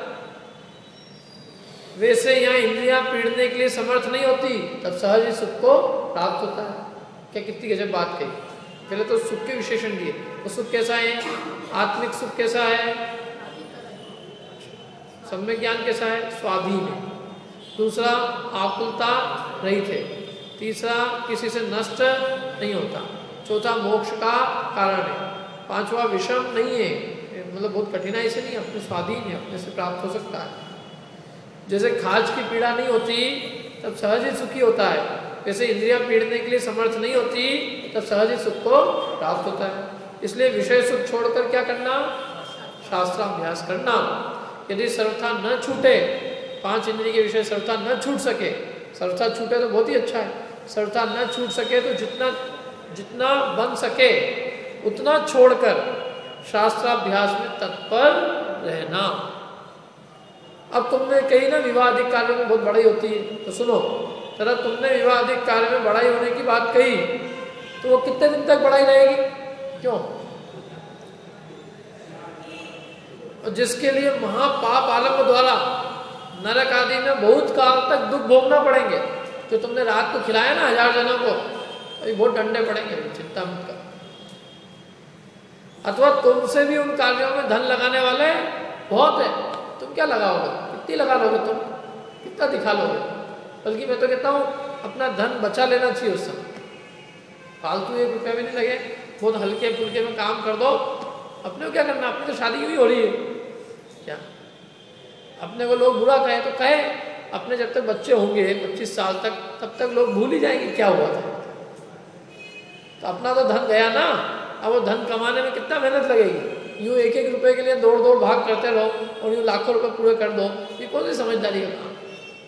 वैसे यहाँ इंद्रियां पीड़ने के लिए समर्थ नहीं होती तब सहज ही सुख को प्राप्त होता है। क्या कितनी गजब बात कही। पहले तो सुख के विशेषण दिए, वो सुख कैसा है, आत्मिक सुख कैसा है, सम्यक ज्ञान कैसा है, स्वाधीन है। दूसरा आकुलता रहित है। तीसरा किसी से नष्ट नहीं होता। चौथा मोक्ष का कारण है। पांचवा विषम नहीं है, मतलब बहुत कठिनाई से नहीं, अपने स्वाधीन है, अपने से प्राप्त हो सकता है। जैसे खाज की पीड़ा नहीं होती तब सहज ही सुखी होता है, वैसे इंद्रियां पीड़ने के लिए समर्थ नहीं होती तब सहज ही सुख को प्राप्त होता है। इसलिए विषय सुख छोड़कर क्या करना, शास्त्राभ्यास करना। यदि सर्वथा न छूटे, 5 इंद्रिय के विषय सर्वथा न छूट सके, सर्वथा छूटे तो बहुत ही अच्छा है, सर्वथा न छूट सके तो जितना बन सके उतना छोड़कर शास्त्राभ्यास में तत्पर रहना। अब तुमने कही ना विवादिक कार्य में बहुत बड़ाई होती है, तो सुनो, तरह तुमने विवादिक कार्य में बड़ाई होने की बात कही, तो वो कितने दिन तक बड़ाई रहेगी? क्यों? और जिसके लिए महापाप आलम्ब द्वारा नरक आदि में बहुत काल तक दुख भोगना पड़ेंगे। जो तुमने रात को खिलाया ना 1000 जनों को, अभी बहुत डंडे पड़ेंगे, चिंता मत कर। अथवा तुमसे भी उन कार्यों में धन लगाने वाले बहुत है, तुम क्या लगाओगे, कितनी लगा लोगे, तुम कितना दिखा लोगे? बल्कि मैं तो कहता हूँ अपना धन बचा लेना चाहिए उस समय, फालतू 1 रुपया भी नहीं लगे, बहुत हल्के फुल्के में काम कर दो। अपने को क्या करना, अपनी तो शादी हुई हो रही है, क्या अपने को लोग बुरा कहे तो कहे, अपने जब तक बच्चे होंगे 25 साल तक, तब तक लोग भूल ही जाएंगे क्या हुआ था। तो अपना तो धन गया ना, अब वो धन कमाने में कितना मेहनत लगेगी। यूँ 1-1 रुपए के लिए दौड़ भाग करते रहो और यूँ लाखों रुपए पूरे कर दो, ये कौन सी समझदारी का काम।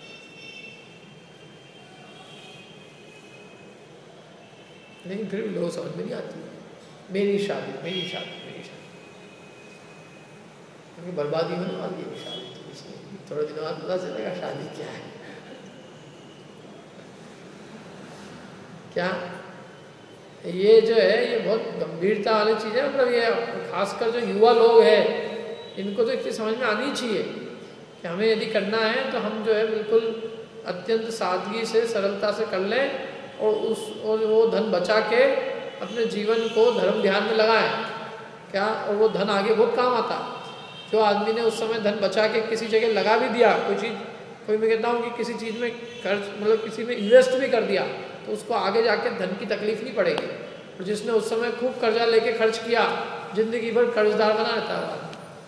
लेकिन फिर भी लोग समझ में नहीं आती, मेरी शादी क्योंकि बर्बादी होने वाली है शादी, तो इसलिए थोड़े दिनों बाद पता चलेगा शादी क्या है। क्या ये जो है ये बहुत गंभीरता वाली चीज़ है। मतलब ये खासकर जो युवा लोग हैं इनको तो इतनी समझ में आनी चाहिए कि हमें यदि करना है तो हम जो है बिल्कुल अत्यंत सादगी से सरलता से कर लें और वो धन बचा के अपने जीवन को धर्म ध्यान में लगाएं। क्या, और वो धन आगे बहुत काम आता। जो आदमी ने उस समय धन बचा के किसी जगह लगा भी दिया, कोई चीज़ कोई मैं कहता हूँ कि किसी चीज़ में खर्च मतलब किसी में इन्वेस्ट भी कर दिया तो उसको आगे जाके धन की तकलीफ नहीं पड़ेगी। और जिसने उस समय खूब कर्जा लेके खर्च किया जिंदगी भर कर्जदार बना रहता है।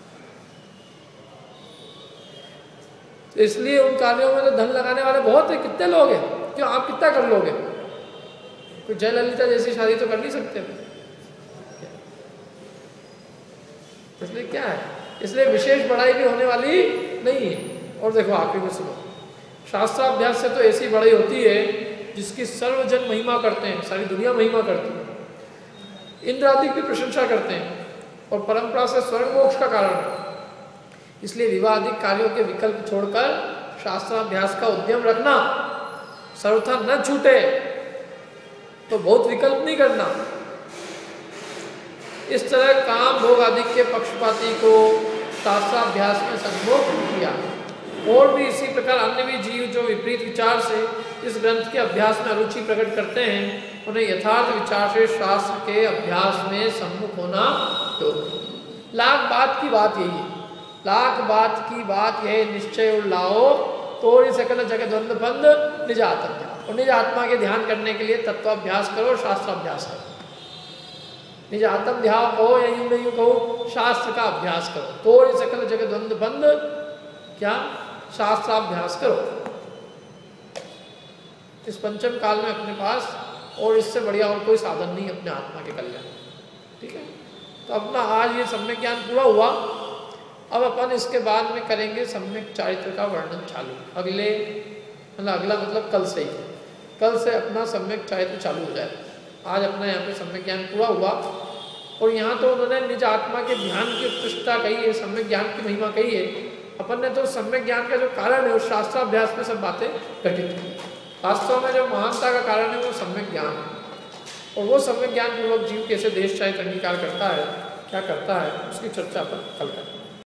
तो इसलिए उन कार्यों में तो धन लगाने वाले बहुत है। कितने लोग हैं, क्यों आप कितना कर लोगे? कोई जयललिता जैसी शादी तो कर नहीं सकते। इसलिए क्या है, इसलिए विशेष बढ़ाई भी होने वाली नहीं है। और देखो आखिरी में सुनो, शास्त्राभ्यास से तो ऐसी बढ़ाई होती है जिसकी सर्वजन महिमा करते हैं, सारी दुनिया महिमा करती है, इंद्र आदि की प्रशंसा करते हैं और परंपरा से स्वर्ग मोक्ष का कारण है। इसलिए विवादिक कार्यों के विकल्प छोड़कर शास्त्राभ्यास का उद्यम रखना, सर्वथा न छूटे तो बहुत विकल्प नहीं करना। इस तरह काम भोग आदि के पक्षपाती को शास्त्राभ्यास में संभोग किया। और भी इसी प्रकार अन्य भी जीव जो विपरीत विचार से इस ग्रंथ के अभ्यास में अरुचि प्रकट करते हैं, उन्हें यथार्थ विचार से शास्त्र के अभ्यास में सम्मुख होना तो लाख बात की बात यही है। लाख बात की बात यह निश्चय लाओ तोड़ी सकल जगत द्वंद्व बंद निज आत्म ध्यान। और निज आत्मा के ध्यान करने के लिए तत्वाभ्यास करो, शास्त्राभ्यास करो। निज आत्म ध्यान कहो या यूं नहीं कहो, शास्त्र का अभ्यास करो। तोड़ी सकल जगत द्वंद्व बंद क्या शास्त्राभ्यास करो। इस पंचम काल में अपने पास और इससे बढ़िया और कोई साधन नहीं अपने आत्मा के कल्याण। ठीक है, तो अपना आज ये सम्यक ज्ञान पूरा हुआ। अब अपन इसके बाद में करेंगे सम्यक चारित्र का वर्णन चालू। अगले अगला मतलब कल से ही, कल से अपना सम्यक चारित्र चालू हो जाए। आज अपना यहाँ पे सम्यक ज्ञान पूरा हुआ। और यहाँ तो उन्होंने निज आत्मा के ध्यान की उत्कृष्टता कही है, सम्यक ज्ञान की महिमा कही है। अपन ने तो सम्यक ज्ञान का जो कारण है उस शास्त्राभ्यास में सब बातें घटित की। वास्तव में जो महानता का कारण है वो सम्यक ज्ञान है। और वो सम्यक ज्ञान पूर्वक जीव कैसे देश चारित्र अंगीकार करता है, क्या करता है, उसकी चर्चा अपन कल करें।